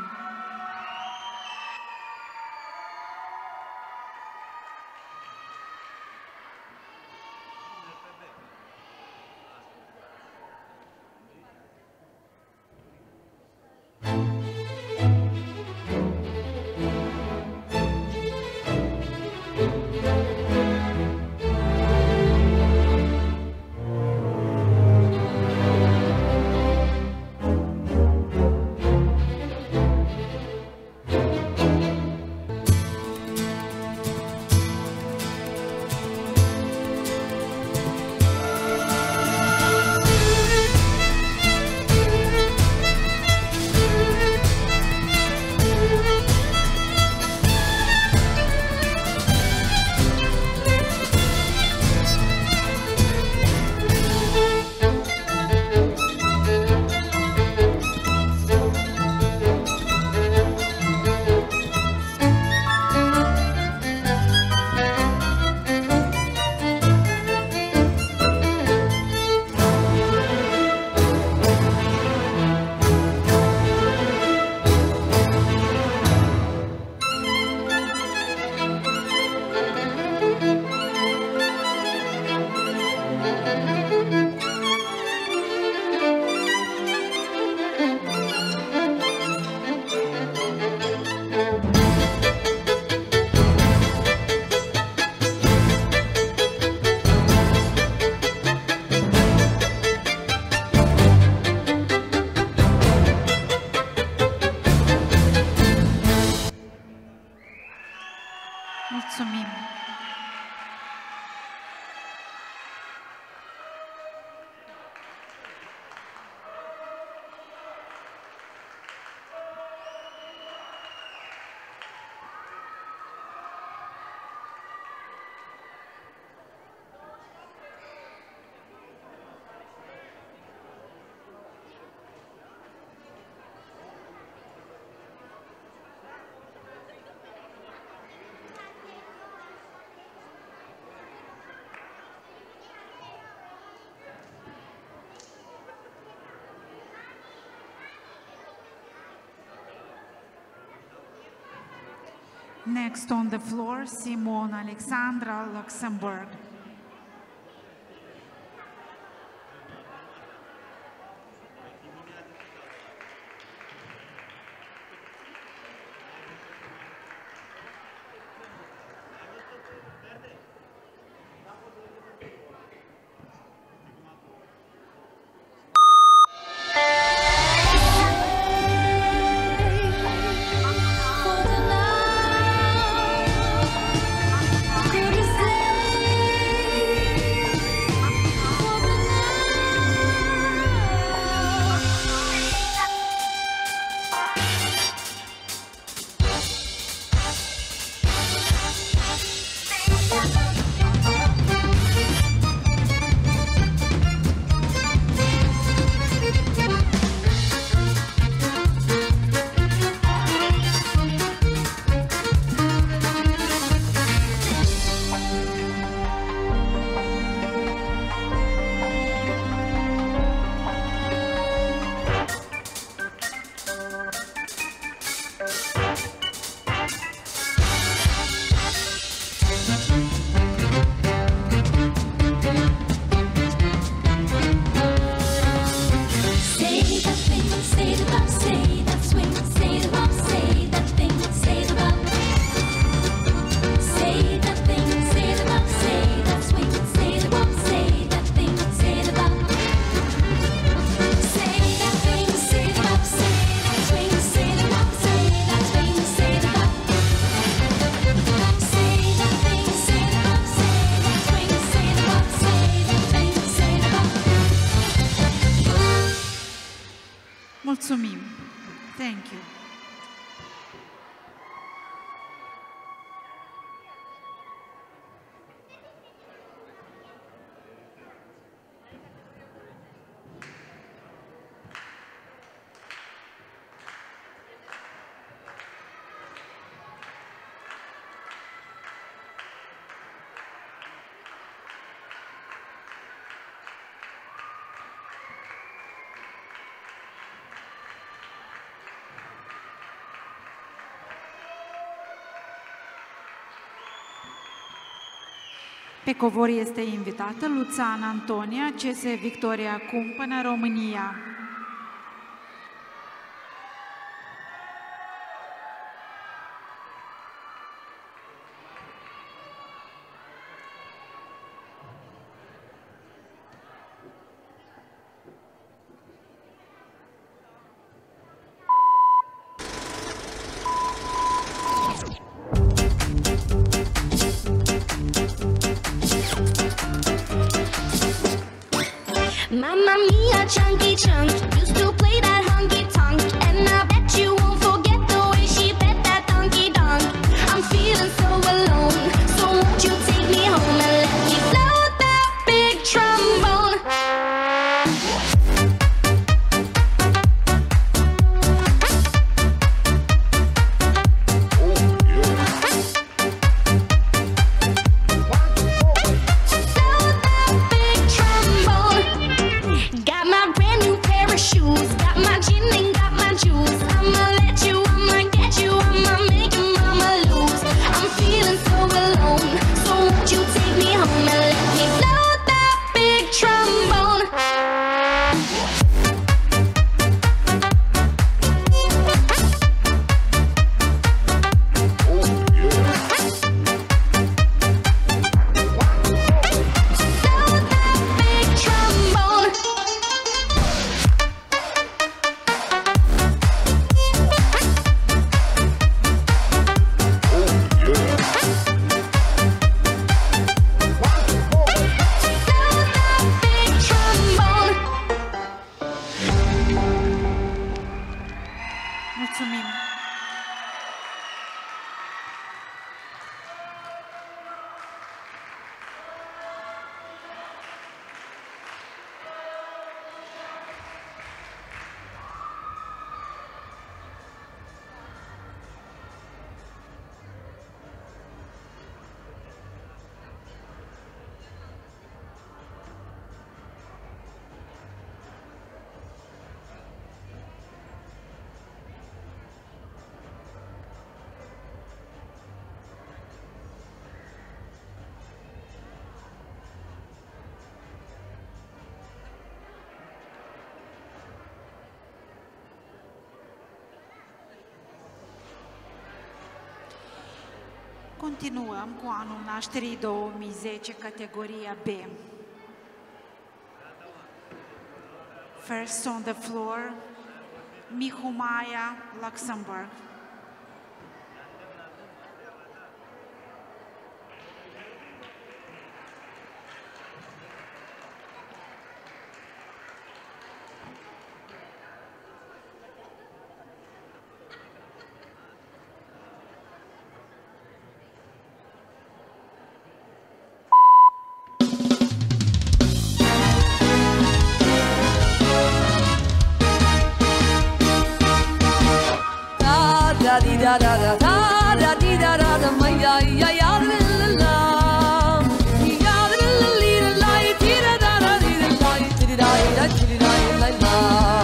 Next on the floor, Simone Alexandra Luxembourg. Mulțumim. Thank you. Pe covor este invitată Luțana Antonia, C S Victoria Cumpănă, România. Mamma mia, chunky chunk, used to play that honky tonk, and I bet you won't forget the way she bet that donkey donk. I'm feeling so alone, so won't you take me home and let me blow that big trombone? Got my brand new pair of shoes, got my gin and got my juice. Continuăm cu anul nașterii două mii zece, categoria B. First on the floor, Mihumaya, Luxembourg. Da di da da da da da di da da da ma ya ya ya la la la ya la la li la la ti da da da di da la ti da da ti da la la.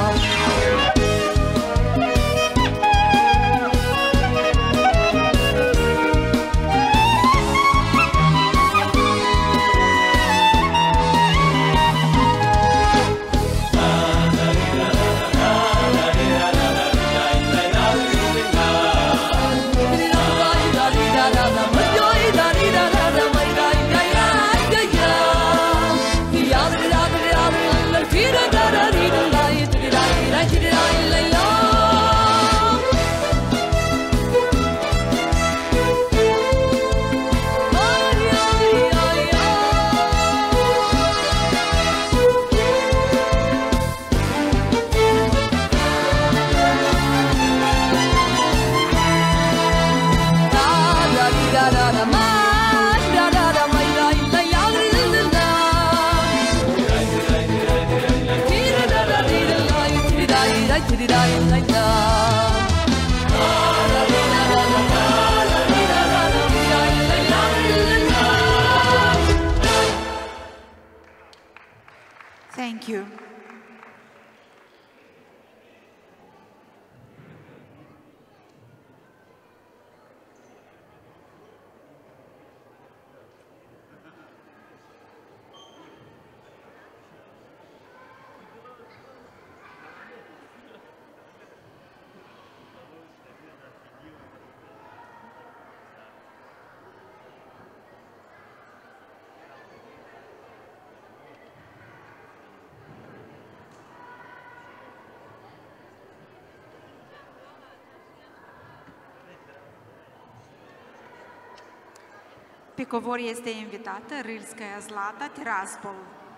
Thank you. Pe covor este invitată Rilskaya Zlata Tiraspol.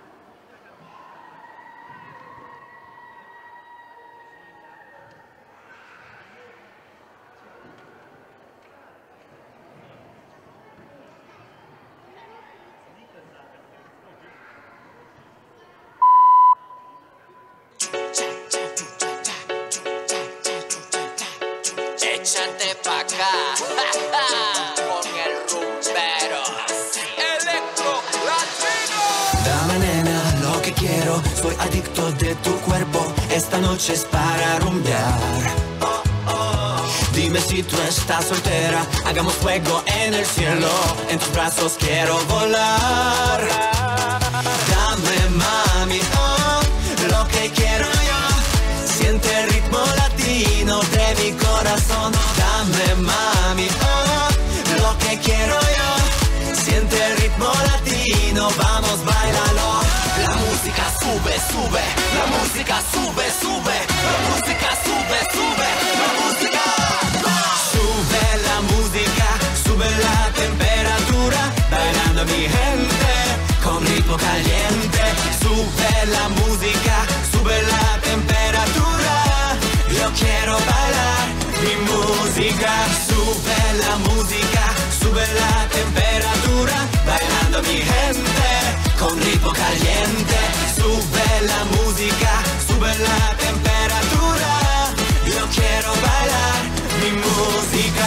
Échate pa' acá, con el rumbero, Electro Latino. Dame nena lo que quiero, soy adicto de tu cuerpo, esta noche es para rumbear. Oh, oh. Dime si tú estás soltera, hagamos fuego en el cielo, en tus brazos quiero volar. Dame mami, oh, lo que quiero yo, siente el ritmo latino de mi corazón. Dame mami, oh, lo que quiero yo, siente el ritmo latino, vamos bailalo. La música sube, sube, la música sube, sube, la música sube, sube, la música sube, la música sube la temperatura, bailando mi gente con ritmo caliente. Sube la música, sube la temperatura, yo quiero bailar mi música. Sube la música, sube la temperatura, bailando mi gente con ritmo caliente. Sube la música, sube la temperatura, yo quiero bailar mi música.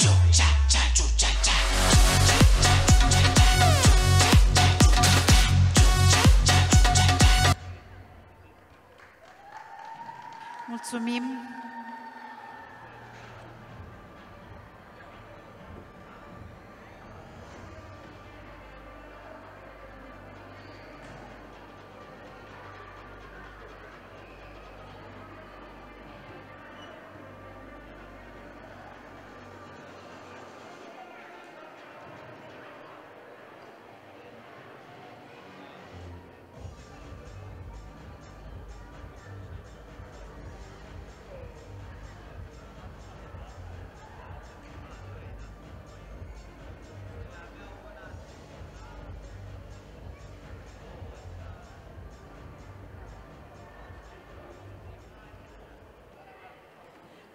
Mulțumim!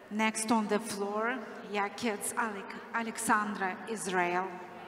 Next on the floor, Yakets Alek- Alexandra Israel.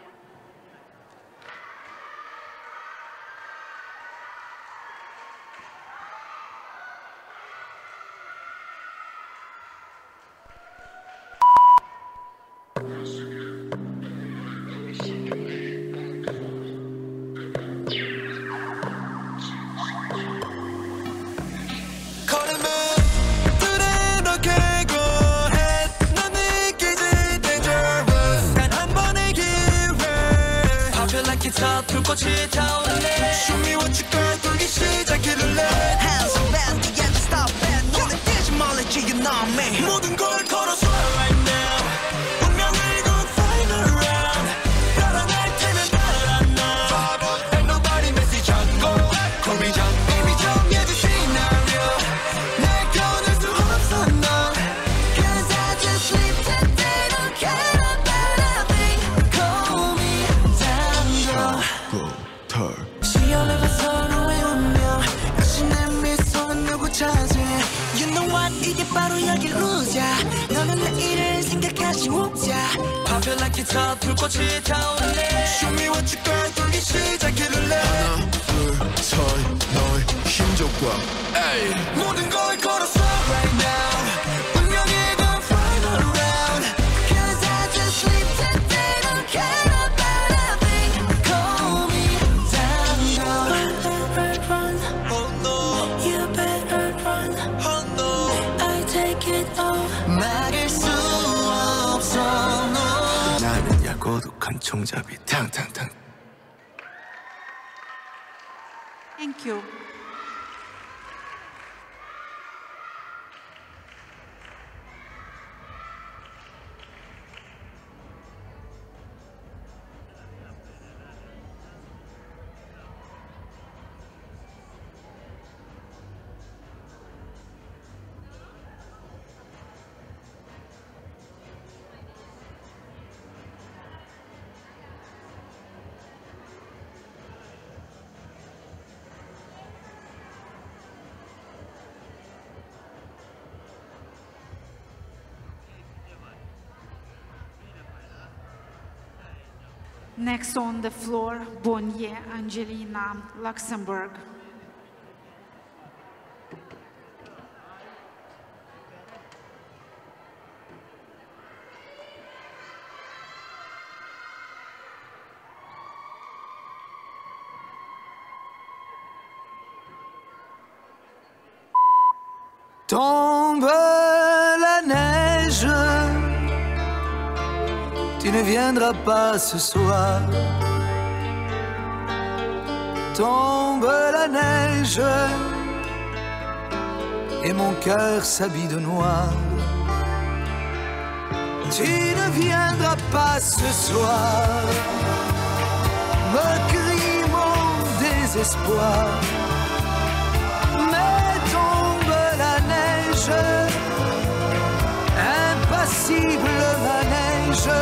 불꽃이 타오르네 Show me what you got 돌기 시작해줄래 Hands up and the end stop and 눈에 띄지 말랬지 you know me 모든 걸 걸어서 right now 운명을 건 final round 따라갈 테면 따라나 Ain't nobody messy 잡고 Call me jump baby 정해진 scenario 날 꺼낼 수 없어 너 Cause I just sleep today don't care about a thing Call me down 시험해봐서 너의 운명 역시 내 미소는 누구 차지 You know what 이게 바로 여기 루자 너는 내일을 생각하지 웃자 Pop it like it's hot 불꽃이 타오르네 Show me what you got 돌기 시작해줄래 하나 둘셋 너의 심장과 Ay. 모든 걸 걸었어 right now 운명의 건 final round Cause I just sleep today don't care about a thing Call me down Run, run, Oh no you better run Oh no I take it all 막을 수 없어 no 나는 고독한 총잡이 탕탕탕 Thank you. Next on the floor, Bonnier Angelina, Luxembourg. Tombe la neige, tu ne viendras pas ce soir. Tombe la neige, et mon cœur s'habille de noir. Tu ne viendras pas ce soir, me crie mon désespoir. Mais tombe la neige, impassible ma neige.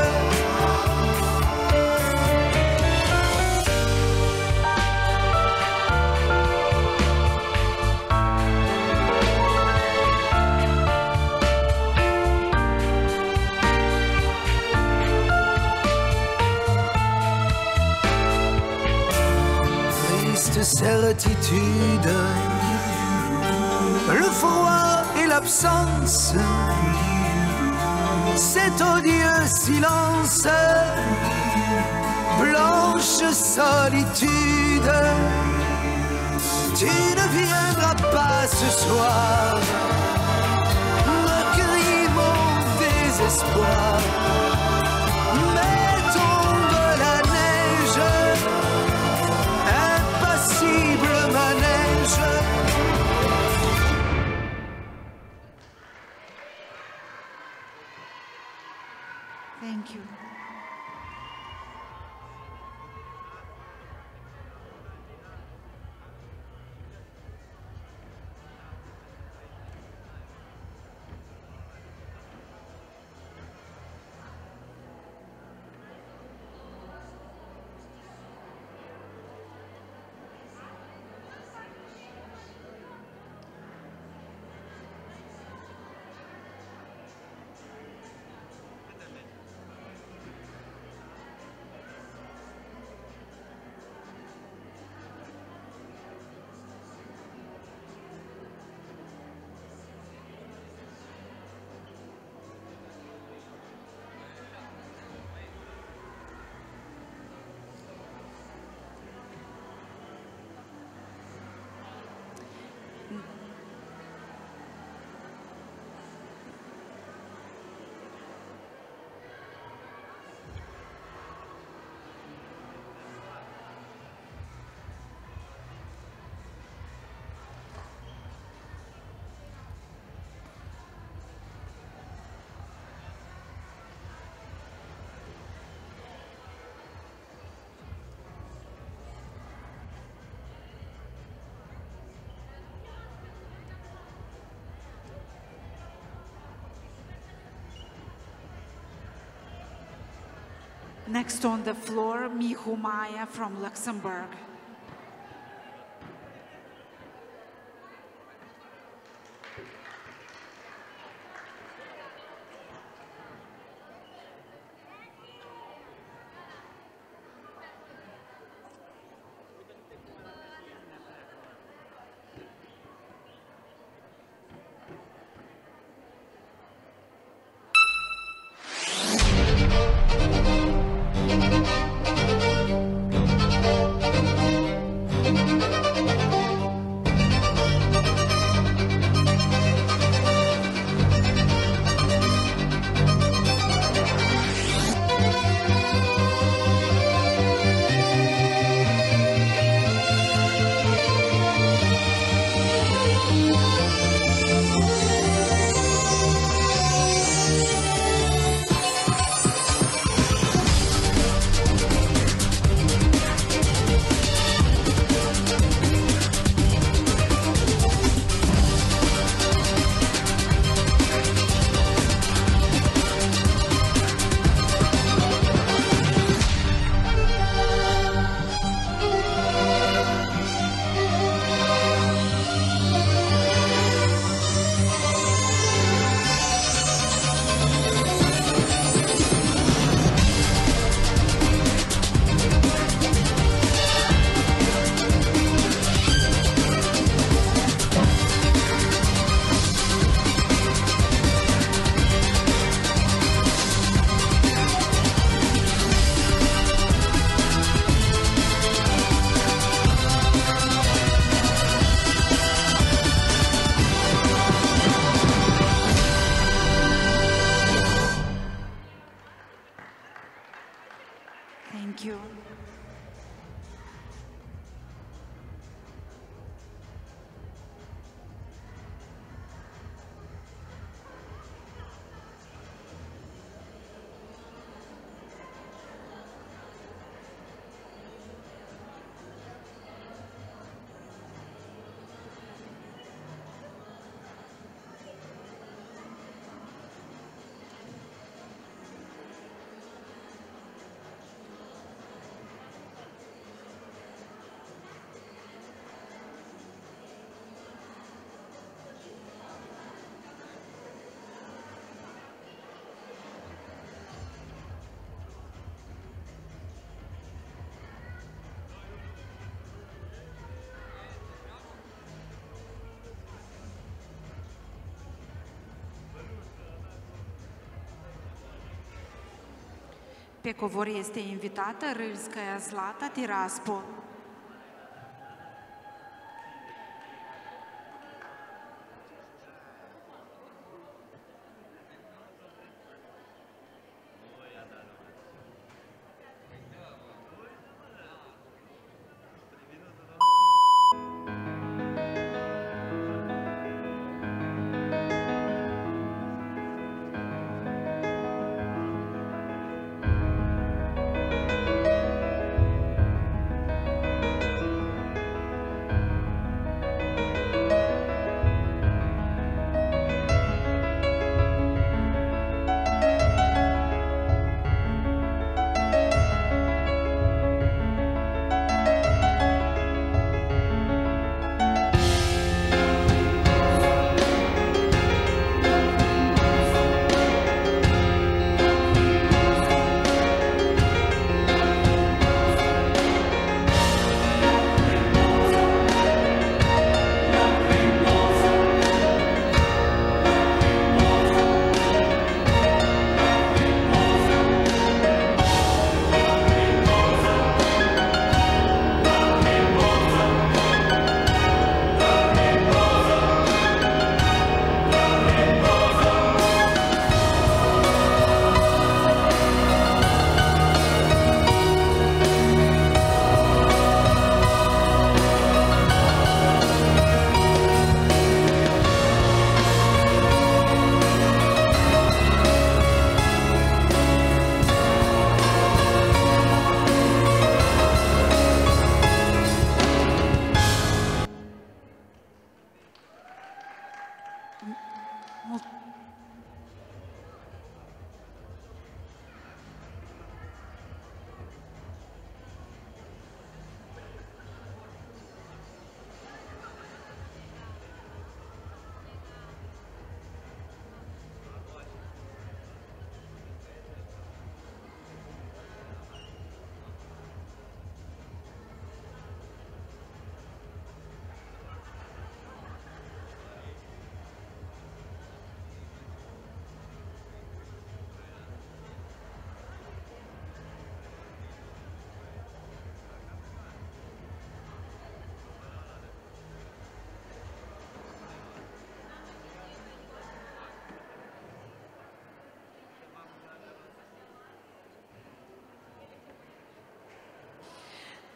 Triste certitude, le froid et l'absence, cet odieux silence, blanche solitude. Tu ne viendras pas ce soir, me crie mon désespoir. Mais tombe la neige, impassible ma neige. Thank you. Next on the floor, Mihu Maya from Luxembourg. Thank you. Pe covor este invitată Râlskaya Zlata Tiraspol.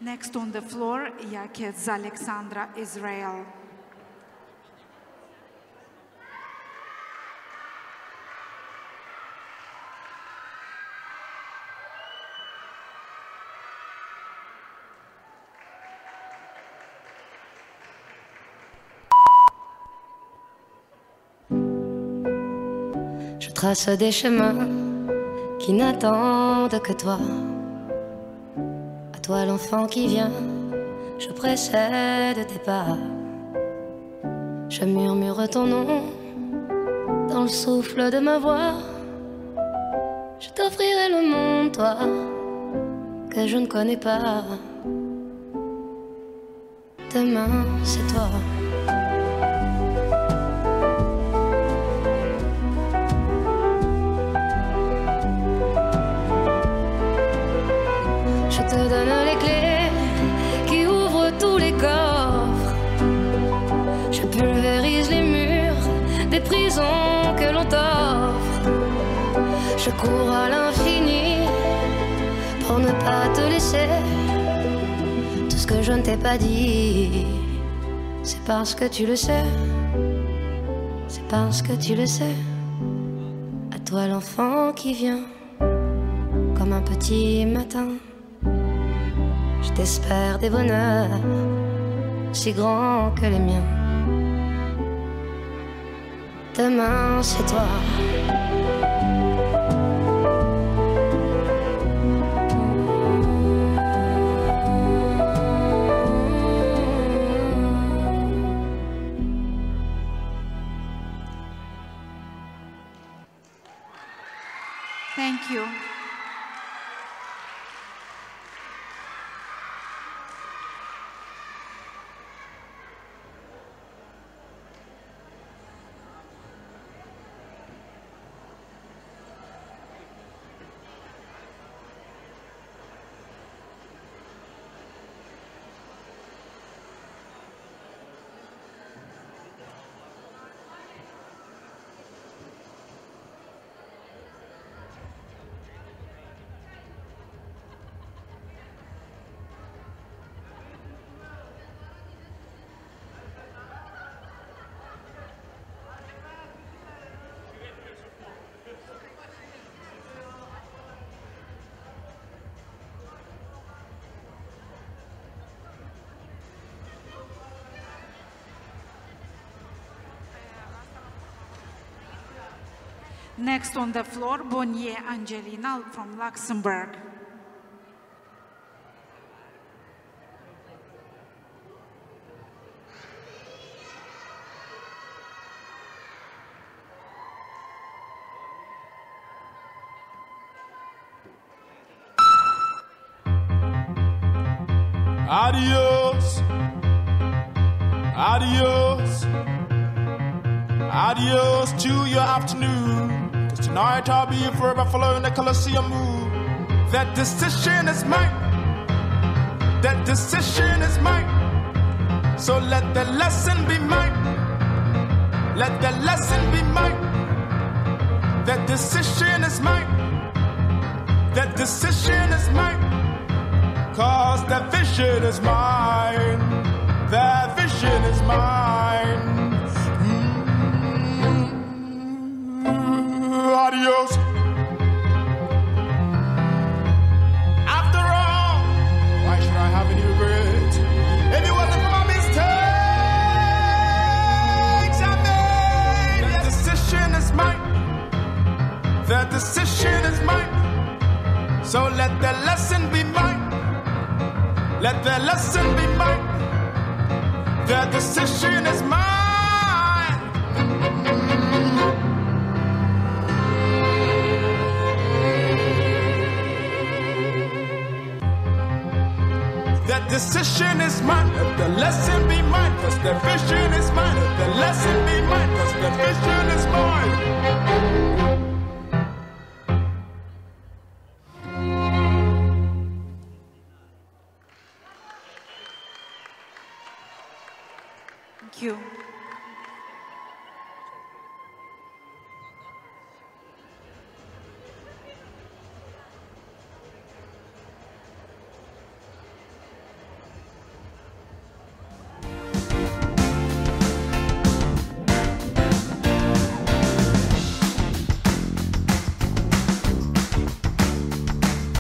Next on the floor, Yakez Alexandra Israel. Je trace des chemins qui n'attendent que toi. À toi l'enfant qui vient, je précède tes pas. Je murmure ton nom dans le souffle de ma voix. Je t'offrirai le monde, toi, que je ne connais pas. Demain, c'est toi. Je te donne les clés qui ouvrent tous les coffres. Je pulvérise les murs des prisons que l'on t'offre. Je cours à l'infini pour ne pas te laisser. Tout ce que je ne t'ai pas dit, c'est parce que tu le sais. C'est parce que tu le sais. À toi l'enfant qui vient comme un petit matin. Je t'espère des bonheurs si grands que les miens. Demain, c'est toi. Thank you. Next on the floor, Bonnier Angelina from Luxembourg. Adios, adios, adios to your afternoon. Cause tonight I'll be forever following the Colosseum move. That decision is mine, that decision is mine. So let the lesson be mine, let the lesson be mine. That decision is mine, that decision is mine. Cause the vision is mine, that vision is mine. Mm-hmm. Adios. After all, why should I have any regrets? If it wasn't for my mistakes I made, the decision is mine, the decision is mine. So let the lesson be mine, let the lesson be mine. The decision is mine. The decision is mine. Let the lesson be mine. Cause the vision is mine. Let the lesson be mine. Cause the vision is mine. Thank you.